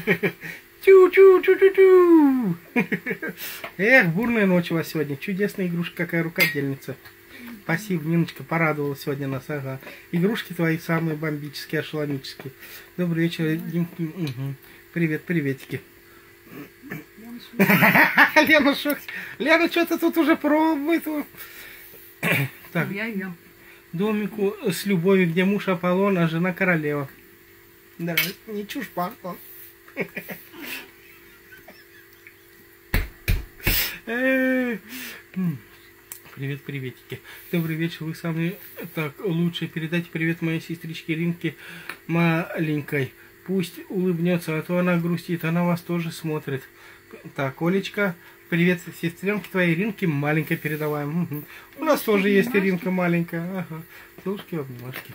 Чу-чу-чу-чу-чу! Эх, бурная ночь у вас сегодня. Чудесная игрушка, какая рукодельница. Спасибо, Ниночка, порадовала сегодня нас. Ага. Игрушки твои самые бомбические, ошеломические. Добрый вечер, Димки. Угу. Привет, приветики. Лена шок. Лена что-то тут уже пробует. Так. Домику с любовью, где муж Аполлон, а жена королева. Да, не чушь, пардон. Привет, приветики. Добрый вечер, вы самые так лучшие. Передайте привет моей сестричке Ринке маленькой. Пусть улыбнется, а то она грустит. Она вас тоже смотрит. Так, Олечка, привет сестренке твоей Ринке маленькой передаваем. Угу. У нас тоже есть Иринка маленькая. Ага. Целушки, обнимашки.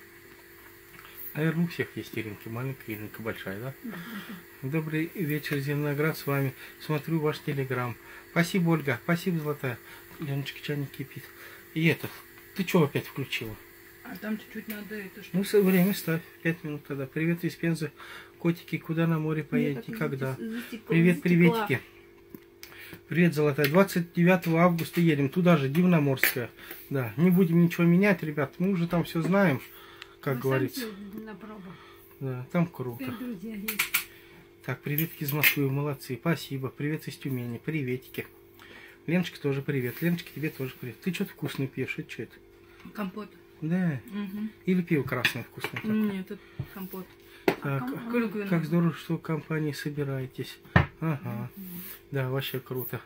Наверное, у всех есть Иринка маленькая, Иринка большая, да? Добрый вечер, Зеленоград, с вами. Смотрю ваш телеграм. Спасибо, Ольга. Спасибо, Золотая. Леночка, чайник кипит. И это, ты что опять включила? А там чуть-чуть надо это что? Ну, время ставь. 5 минут тогда. Привет из Пензы. Котики, куда на море поедете? Когда? Привет, приветики. Привет, Золотая. 29 августа едем. Туда же, Дивноморская. Да, не будем ничего менять, ребят. Мы уже там все знаем, как говорится. На пробу. Да, там круто. Друзья есть. Так, приветки из Москвы, молодцы. Спасибо. Привет из Тюмени. Приветики. Леночка тоже привет. Леночка, тебе тоже привет. Ты что-то вкусное пьешь? Это что это? Компот. Да. Угу. Или пиво красное вкусное? Нет, это компот. Так, как здорово, что в компании собираетесь. Ага. Да, вообще круто.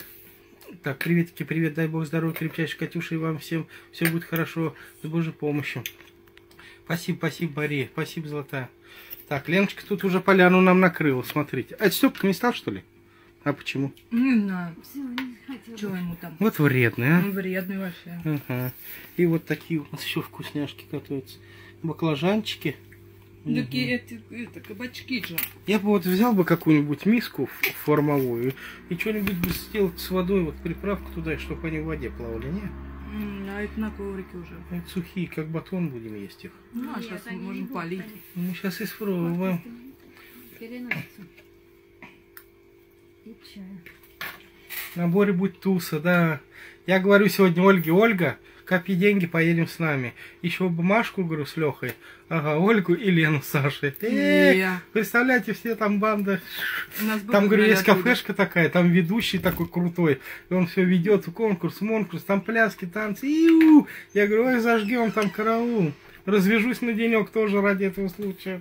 Так, приветики, привет. Дай Бог здоровья, крепчайшей Катюша, и вам всем все будет хорошо с Божьей помощью. Спасибо, спасибо, Мария. Спасибо, Золотая. Так, Леночка тут уже поляну нам накрыла, смотрите. А это Степка не стал, что ли? А почему? Не знаю. Все, не хотела. Чего ему там? Вот вредный, а? Он вредный вообще. Ага. И вот такие у нас еще вкусняшки готовятся. Баклажанчики. Такие это кабачки же. Я бы вот взял бы какую-нибудь миску формовую и что-нибудь бы сделать с водой, вот приправку туда, чтобы они в воде плавали, не? А это на коврике уже. Это сухие, как батон будем есть их. Ну, а Нет, сейчас они можем не полить. будут. Ну, сейчас испробуем. Переносится. И чай. На море будет туса, да. Я говорю сегодня Ольге: Ольга, копи деньги, поедем с нами. Еще бумажку, говорю, с Лехой. Ага, Ольгу и Лену с Сашей. Представляете, все там банда. Там, говорю, есть кафешка такая, там ведущий такой крутой. И он все ведет, конкурс, там пляски, танцы. Я говорю, ой, зажгем там караул. развяжусь на денек тоже ради этого случая.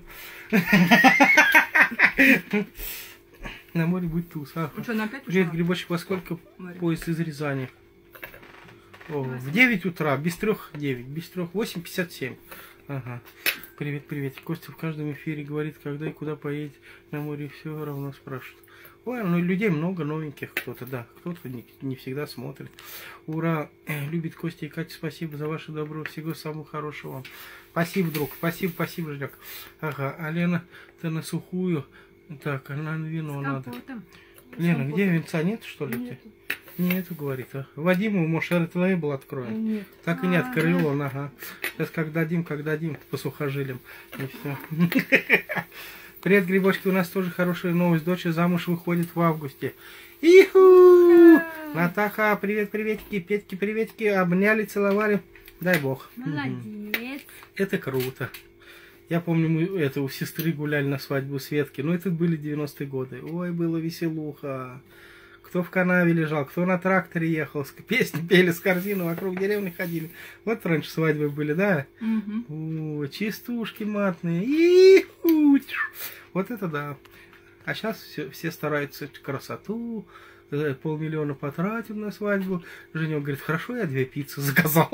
На море будет туз. Ну что, на опять Привет, ушла? грибочек, во сколько Мария. поезд из Рязани? О, в 9 утра, без 3:09, без 3 8:57. Ага. Привет, привет. Костя в каждом эфире говорит, когда и куда поедет на море, все равно спрашивает. Ой, ну людей много новеньких, кто-то, да, кто-то не всегда смотрит. Ура! Любит Костя и Катя, спасибо за ваше добро, всего самого хорошего вам. Спасибо, друг, спасибо, Жляк. Ага, а Лена, ты на сухую. Так, она на вино надо. Лена, где венца нет, что ли? Нету. Нету, говорит. А? Вадиму, может, Red Label откроем? Нет. Так и не открыл он, ага. Сейчас как дадим по сухожилиям. И все. Привет, грибочки, у нас тоже хорошая новость. Дочь замуж выходит в августе. Иху! Натаха, привет, приветики, Петьки, приветики. Обняли, целовали. Дай бог. Молодец. Это круто. Я помню, мы у сестры гуляли на свадьбу Светки. Но это были 90-е годы. Ой, было веселуха. Кто в канаве лежал, кто на тракторе ехал, песни пели, с корзины вокруг деревни ходили. Вот раньше свадьбы были, да? Угу. О, частушки матные. И-ху. Вот это да. А сейчас все стараются красоту. 500 000 потратим на свадьбу. Женек говорит, хорошо, я 2 пиццы заказал.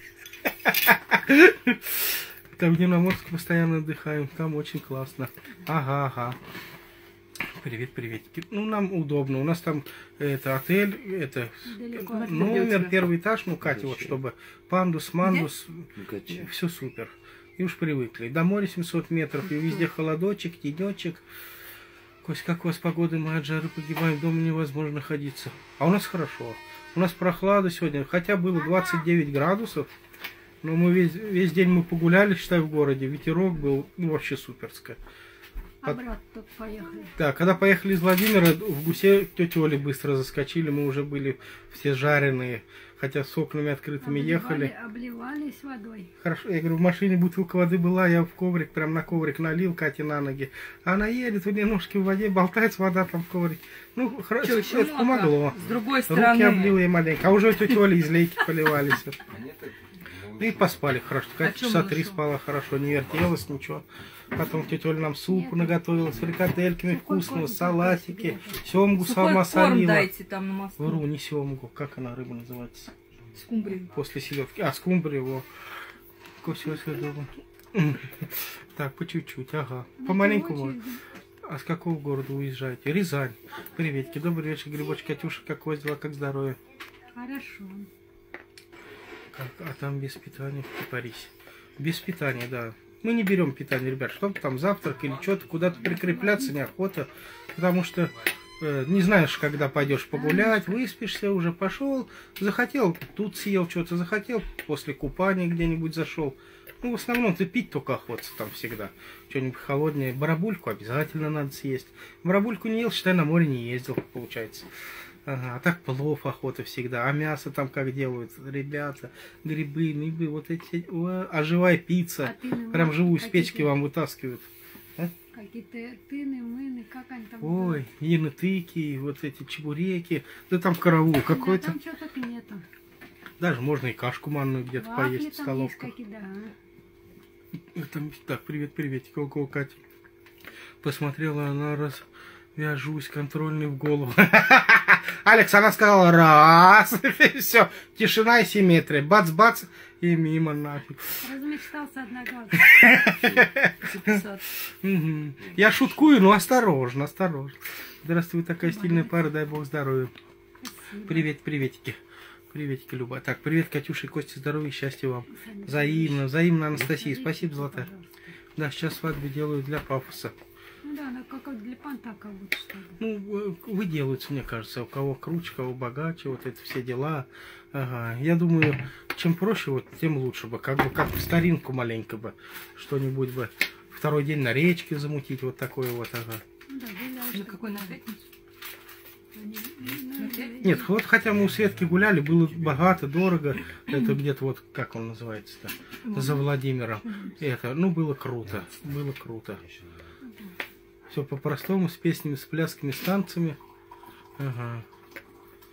Там в Дневноморске постоянно отдыхаем. Там очень классно. Ага. Привет, приветики. Ну, нам удобно. У нас там отель, Далеко. номер, 1-й этаж. Ну, Катя, вот чтобы пандус, мандус, все супер. И уж привыкли. До моря 700 метров, и везде холодочек, тенечек. Кость, как у вас погода? Мы от жары погибаем, дома невозможно находиться. А у нас хорошо. У нас прохлада сегодня, хотя было 29 градусов. Но мы весь день мы погуляли, считай, в городе. Ветерок был вообще суперское. Обратно тут поехали. Да, когда поехали из Владимира, в Гусе тетя Оля быстро заскочили, мы уже были все жареные, хотя с окнами открытыми ехали. Обливались водой. Хорошо, я говорю, в машине бутылка воды была, я в коврик, прям на коврик налил Кате на ноги. Она едет, в ножки в воде, болтается вода там в коврике. Ну, хорошо, это помогло. С другой Руки стороны. облила я маленько, а уже у тети Оли из лейки поливались. И поспали хорошо. Катя часа 3 спала хорошо, не вертелась, ничего. Потом тетя Оля нам супу наготовила с фрикадельками вкусного, салатики, семгу сама Сухой корм солила. дайте там на мосту. Вру, не семгу, как она, рыба называется? Скумбрию. После селедки. А, скумбрию его. Так, по чуть-чуть, ага. Помаленьку можно. А с какого города уезжаете? Рязань. Приветики, добрый вечер, грибочек, Катюша, как у вас дела, как здоровье? Хорошо. А там без питания в Кипарисе. Без питания, да. Мы не берем питание, ребят. Чтобы там завтрак или что-то, куда-то прикрепляться неохота. Потому что не знаешь, когда пойдешь погулять, выспишься, уже пошел. Захотел, тут съел что-то, захотел, после купания где-нибудь зашел. Ну, в основном ты пить только охота там всегда. Что-нибудь холодное. Барабульку обязательно надо съесть. Барабульку не ел, считай, на море не ездил, получается. Ага, а так плов охота всегда. А мясо там как делают? Ребята, грибы, мибы, вот эти... А живая пицца. Прям живую с печки вам вытаскивают. А? Какие-то тыны, мыны, как они там... Ой, янытыки, вот эти чебуреки. Да там караул какой-то. Да, там чего только нету. Даже можно и кашку манную где-то Вафли поесть в там столовках. есть какие, да. Так, привет, около Кати. Посмотрела она раз... Вяжусь, контрольный в голову. Алекс, она сказала раз. Все, тишина и симметрия. Бац-бац и мимо нафиг. Размечтался одноглазый. Я шуткую, но осторожно, осторожно. Здравствуй, такая стильная пара, дай бог здоровья. Привет, приветики. Приветики, Люба. Так, привет, Катюша и Костя, здоровья и счастья вам. Взаимно, взаимно, Анастасия. Спасибо, золотая. Да, сейчас свадьбу делаю для пафоса. Ну да, она как для понта вот что ли. Ну, выделываются, мне кажется, у кого круче, у кого богаче, вот это все дела. Ага. Я думаю, чем проще, вот тем лучше бы. Как в старинку маленько бы. Что-нибудь бы. Второй день на речке замутить, вот такое вот, ага. Ну да, На какой, на пятницу? Нет, вот хотя мы у Светки гуляли, было богато, дорого. Это где-то вот, как он называется-то, за Владимиром. Это, ну, было круто, было круто. Все по-простому, с песнями, с плясками, с танцами. Ага. Неплохо.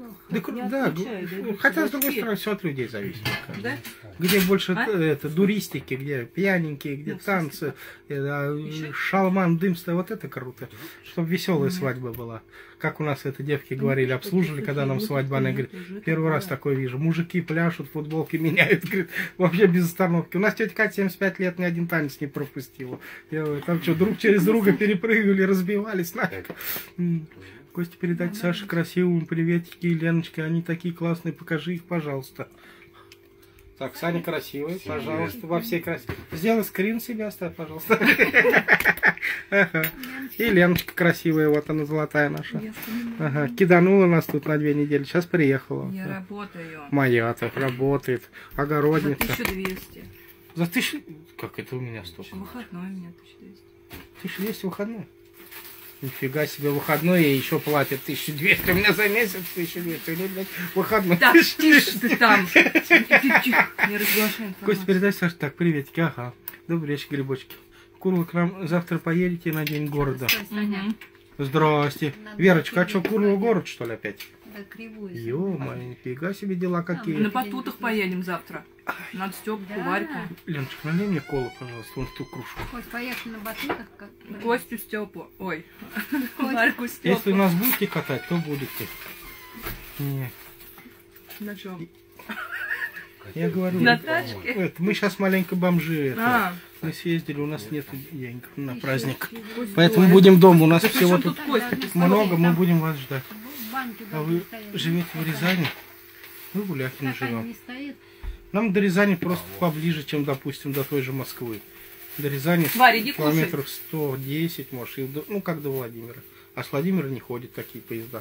Да, Не да, отвечаю, да, хотя, с вообще. другой стороны, все от людей зависит. мне кажется. Да? Где больше А? это, дуристики, где пьяненькие, где Ну, в смысле, танцы, шалман, дымство, вот это круто. Чтобы веселая свадьба была. Как у нас это девки говорили, обслуживали, когда нам свадьба, она говорит, первый раз такое вижу. Мужики пляшут, футболки меняют, говорит, вообще без остановки. У нас тетя Катя 75 лет ни один танец не пропустила. Там что, друг через друга перепрыгивали, разбивались нафиг. Костя, передать Саше красивому приветики и Леночке. Они такие классные, покажи их, пожалуйста. Так, Саня красивый, пожалуйста, во всей красе. Сделай скрин себя, оставь, пожалуйста. Ага. И Леночка красивая, вот она, золотая наша. Ага. Киданула нас тут на 2 недели, сейчас приехала. Я работаю. Моя-то работает, За огородница. 1200. За 1000... Как это у меня столько? Выходной у меня 1200. 1200 выходной? Нифига себе, выходной и еще платят 1200. У меня за месяц 1200. Или, блядь, выходной. Так, тише ты там. Тихо, не разглашай Костя, информацию. передай Саше так, приветики, ага. Добрый вечер, грибочки. Курло, к нам завтра поедете на День города. Стой, Саня, Мгм. Здрасте. Надо Верочка, а что, перейти Курло вроде. город, что ли, опять? да кривую. Ё-моё, нифига себе дела какие. На потутах поедем завтра. Надо Стёпку, Да. Варьку. Леночка, налей мне колу, пожалуйста, вон в ту кружку. Хоть поехали на батутах, как... Костю, Стёпу. Ой, Хоть- Варьку, Если Стёпу. нас будете катать, то будете. Не, На чём? я говорю, На тачке? это, мы сейчас маленько бомжи. Это, А, мы съездили, у нас нет денег на праздник. Кость, Поэтому ой. будем дома, у нас Да всего при чём тут тут Костя? Ты много, мы Там будем вас ждать. банки А вы живете в Рязани? Мы в Гуляхино Так они живем. не стоит. Нам до Рязани просто поближе, чем, допустим, до той же Москвы. До Рязани Варя, иди кушай. километров 110, может, и ну как до Владимира. А с Владимира не ходят такие поезда.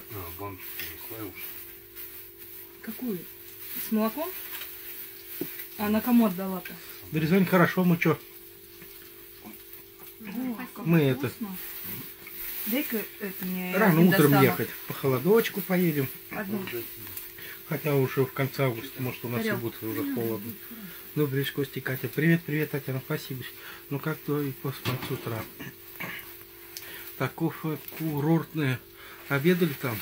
Какую? С молоком? А на кому отдала-то? До Рязани хорошо, мы что? Мы это, Дай-ка это мне рано один утром достану. ехать. По холодочку поедем. Одну. Хотя уже в конце августа, может, у нас и Тарелку. будет уже холодно. Добрый вечер, Костя и Катя. Привет, привет, Татьяна, спасибо. Ну как твой поспать с утра? Так, курортные. Обедали там?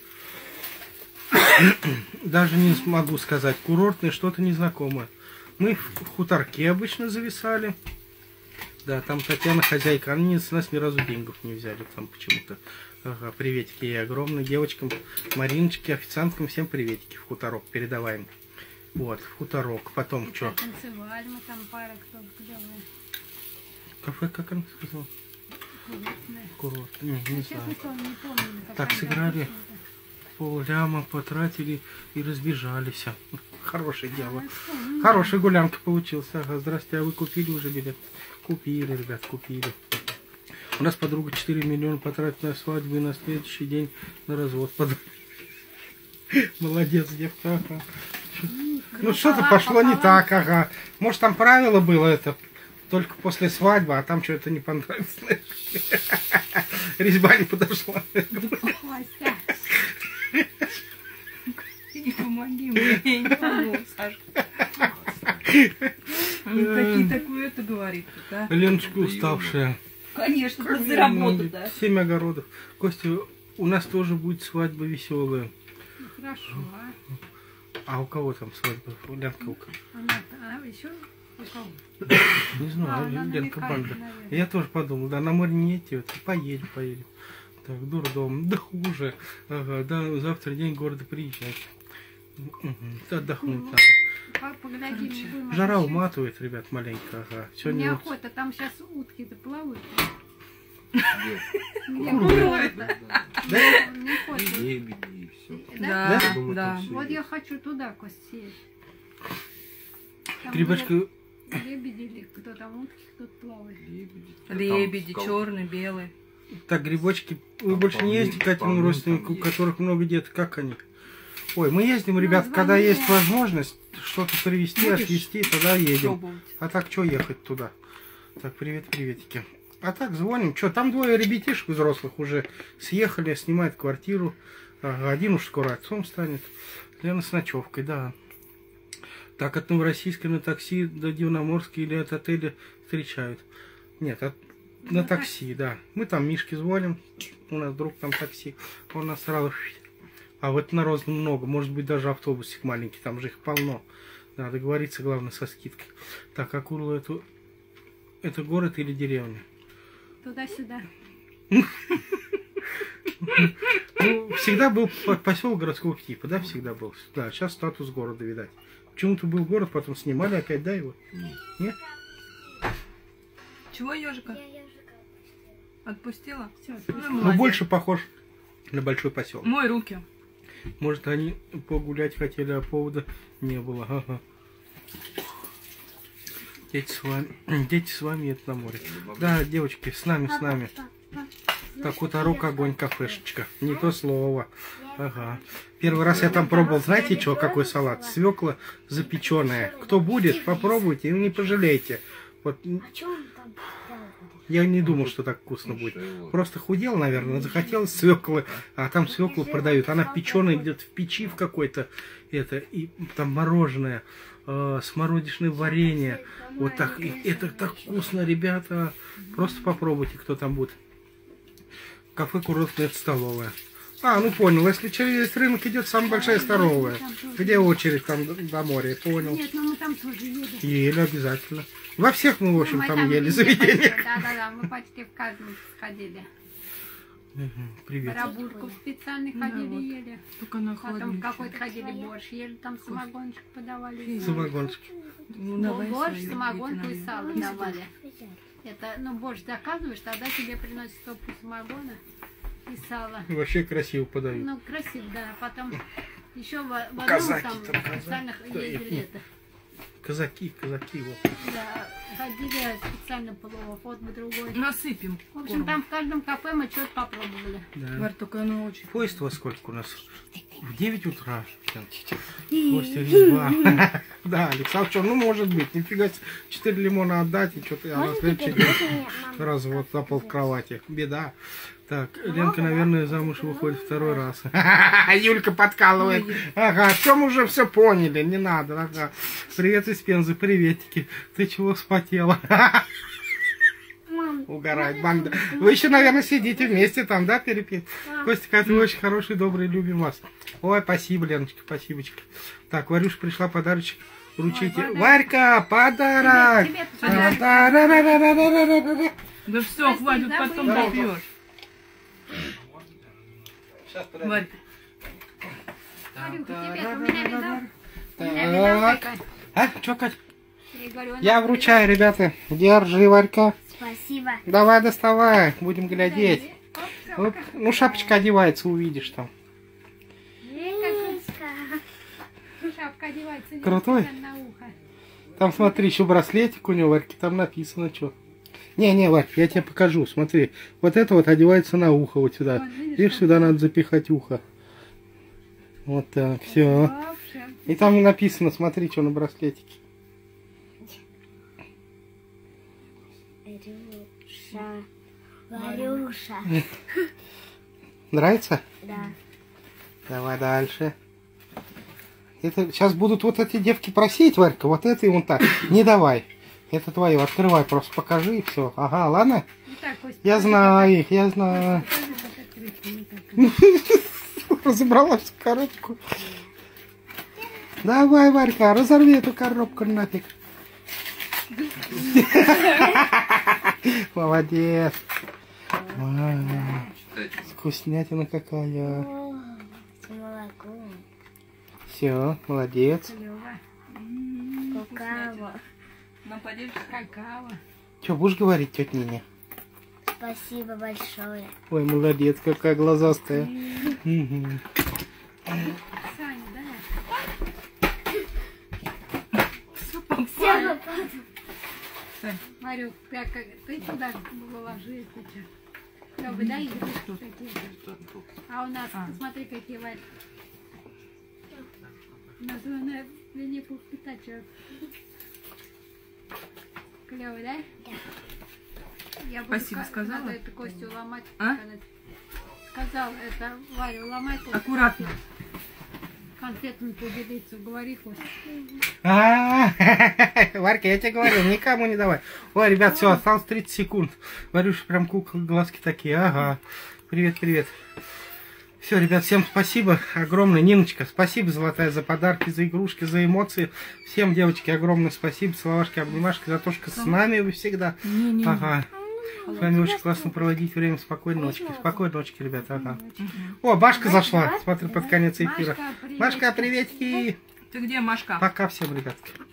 Даже не смогу сказать. Курортные, что-то незнакомое. Мы в хуторке обычно зависали. Да, там Татьяна хозяйка. Они с нас ни разу денег не взяли там почему-то. Ага, приветики ей огромные девочкам, Мариночке, официанткам, всем приветики в хуторок передаваем. Вот, в хуторок. Потом что? Танцевали мы там пара, кто делали. Кафе, как она сказала? Курортные. Курорт. Не Сейчас знаю. не помню. Так, сыграли. Полляма потратили и разбежались. Хорошее дело. Хорошая гулянка получилась. Ага, здрасте, а вы купили уже билет? Купили, ребят, купили. У нас подруга 4 миллиона потратила на свадьбу и на следующий день на развод. Молодец, девка. Ага. Ну что-то пошло не так, ага. Может там правило было это только после свадьбы, а там что-то не понравилось. Резьба не подошла. Не помоги мне, я не могу, Сашка. Он такую это говорит, да? Леночка уставшая. Конечно, просто за работу, да. 7 огородов. Костя, у нас тоже будет свадьба веселая. Хорошо, а? А у кого там свадьба? Ленка у кого? А еще у кого? Не знаю, она Ленка намекает, банда. наверное. Я тоже подумал, да, на море не идти, вот, поедем. Так, дурдом, да хуже. Ага, да, завтра день города приезжать. Отдохнуть надо. Поглядим, будем Жара отдыхать. уматывает, ребят, маленько, ага. Мне Сегодня вот охота, там сейчас утки-то плавают. Где? Мне Круглые. охота. Да? Мне охота. Лебеди и все. Да, Да? Думаю, да. там всё Вот есть. я хочу туда, Кость, съесть. Там грибочка, были лебеди или кто там, утки, кто-то плавает. Лебеди. Лебеди, Там черный, белый. так, грибочки, вы больше не ездите к этим Вполне родственникам, там у есть. которых много деток, как они? Ой, мы ездим, ребят, звони. когда есть возможность что-то привезти, Будешь отвезти, тогда едем. Пробовать. А так, что ехать туда? Так, привет, приветики. А так, звоним. Что, там 2 ребятишек взрослых уже съехали, снимают квартиру. Ага, один уж скоро отцом станет. Лена с ночевкой, да. Так, от Новороссийска на такси до Дивноморска или от отеля встречают. Нет, на такси, да. Мы там Мишке звоним. У нас друг там такси. Он нас сразу А вот народу много. Может быть, даже автобусик маленький. Там же их полно. Надо договориться, главное, со скидкой. Так, а Курло это город или деревня? Туда-сюда. Ну, всегда был поселок городского типа, да, всегда был. Да, сейчас статус города, видать. Почему-то был город, потом снимали опять, да, его? Нет? Чего ежика? Отпустила? Все, Ну, больше похож на большой поселок. Мой руки. Может, они погулять хотели, а повода не было. Ага. Дети с вами, это на море. Да, девочки, с нами, с нами. Так, хуторок, огонь, кафешечка. Не то слово. Ага. Первый раз я там пробовал, знаете, что, какой салат? Свекла запеченная. Кто будет, попробуйте и не пожалейте. Вот. Я не думал, что так вкусно будет. Просто худел, наверное, захотелось свеклы, а там свеклу продают. Она печеная где-то в печи в какой-то, и там мороженое, смородичное варенье. Вот так. И это так вкусно, ребята. Просто попробуйте, кто там будет. Кафе «Курортная» — это столовая. А, ну понял. Если через рынок идет, самая большая столовая. Где очередь там до моря, понял. Нет, но мы там тоже ели. Ели обязательно. Во всех мы, в общем, там ели заведениях. Да, мы почти в каждом сходили. Привет. Барабульку специально ходили, ели. Только на Потом в какой-то ходили борщ, ели, там самогончик подавали. Самогончик. Борщ, самогонку и сало давали. Это, ну, борщ заказываешь, тогда тебе приносят стопку самогона и сало. Вообще красиво подают. Ну, красиво, да. Потом еще в одном Казаки там там, специально ездили это. Казаки, вот. Да, ходили специально плов, вот бы другой. Насыпем. В общем, там в каждом кафе мы что-то попробовали. Да. Варь, только она очень. Поезд во сколько у нас? В 9 утра. Гостя резьба. Да, Александр, ну может быть, нифига себе, 4 лимона отдать и что-то, а на следующий день сразу вот на пол в кровати. Беда. Так, Ленка, наверное, замуж выходит второй раз. Юлька подкалывает. Ага, все мы уже все поняли, не надо. Ага. Привет из Пензы, приветики. Ты чего вспотела? Угорает банда. Вы еще, наверное, сидите вместе там, да, перепить? Костик, ты очень хороший, добрый, любим вас. Ой, спасибо, Леночка, спасибочка. Так, Варюша пришла, подарочек. Вручите. Варька, подарок! Да все, хватит, потом попьешь. Варь. Так. А, что, Кать? Я вручаю, ребята. Держи, Варька. Спасибо. Давай, доставай, будем глядеть. Оп. Ну, шапочка одевается, увидишь там. Шапка одевается. Крутой? На ухо. Там, смотри, еще браслетик у него, Варьки, там написано, что. Не, Варь, я тебе покажу, смотри. Вот это вот одевается на ухо, вот сюда. Видишь, сюда надо запихать ухо. Вот так, все. И там написано, смотри, что на браслетике. Варюша. Нравится? Да. Давай дальше. Это сейчас будут вот эти девки просить, Варька, вот это и вон так. Не давай. Это твое. Открывай, просто покажи и все. Ага, ладно? Я знаю их, я знаю. Разобралась в коробку. Давай, Варька, разорви эту коробку нафиг. Молодец. Вкуснятина какая. Молоко. Все, молодец. Какао. Нам поделишь? Какао. Что, будешь говорить, тетя Ниня? Спасибо большое. Ой, молодец, какая глазастая. Мгм. Саня, да? Все Марю, ты сюда ложи, ты что? Чтобы, да, игрушки какие-то. А у нас, смотри, какие Варь. У нас на Винни-Пух пятачок. Клёвый, да? Да. Я буду Спасибо сказала? Надо эту Костю ломать. А? Сказал, это Варю ломать. Аккуратно. Конфетную поделиться, говори, Костя. Варька, я тебе говорю, никому не давай. Ой, ребят, все, осталось 30 секунд. Варюша, прям кукла, глазки такие, ага. Привет, привет. Все, ребят, всем спасибо огромное. Ниночка, спасибо, золотая, за подарки, за игрушки, за эмоции. Всем, девочки, огромное спасибо. Целовашки, обнимашки за то, что с нами вы всегда. Ага. С вами очень классно проводить время. Спокойной ночки. Спокойной ночки, ребята. Ага. О, Машка зашла. Смотрю, под конец эфира. Машка, приветики. Ты где, Машка? Пока всем, ребятки.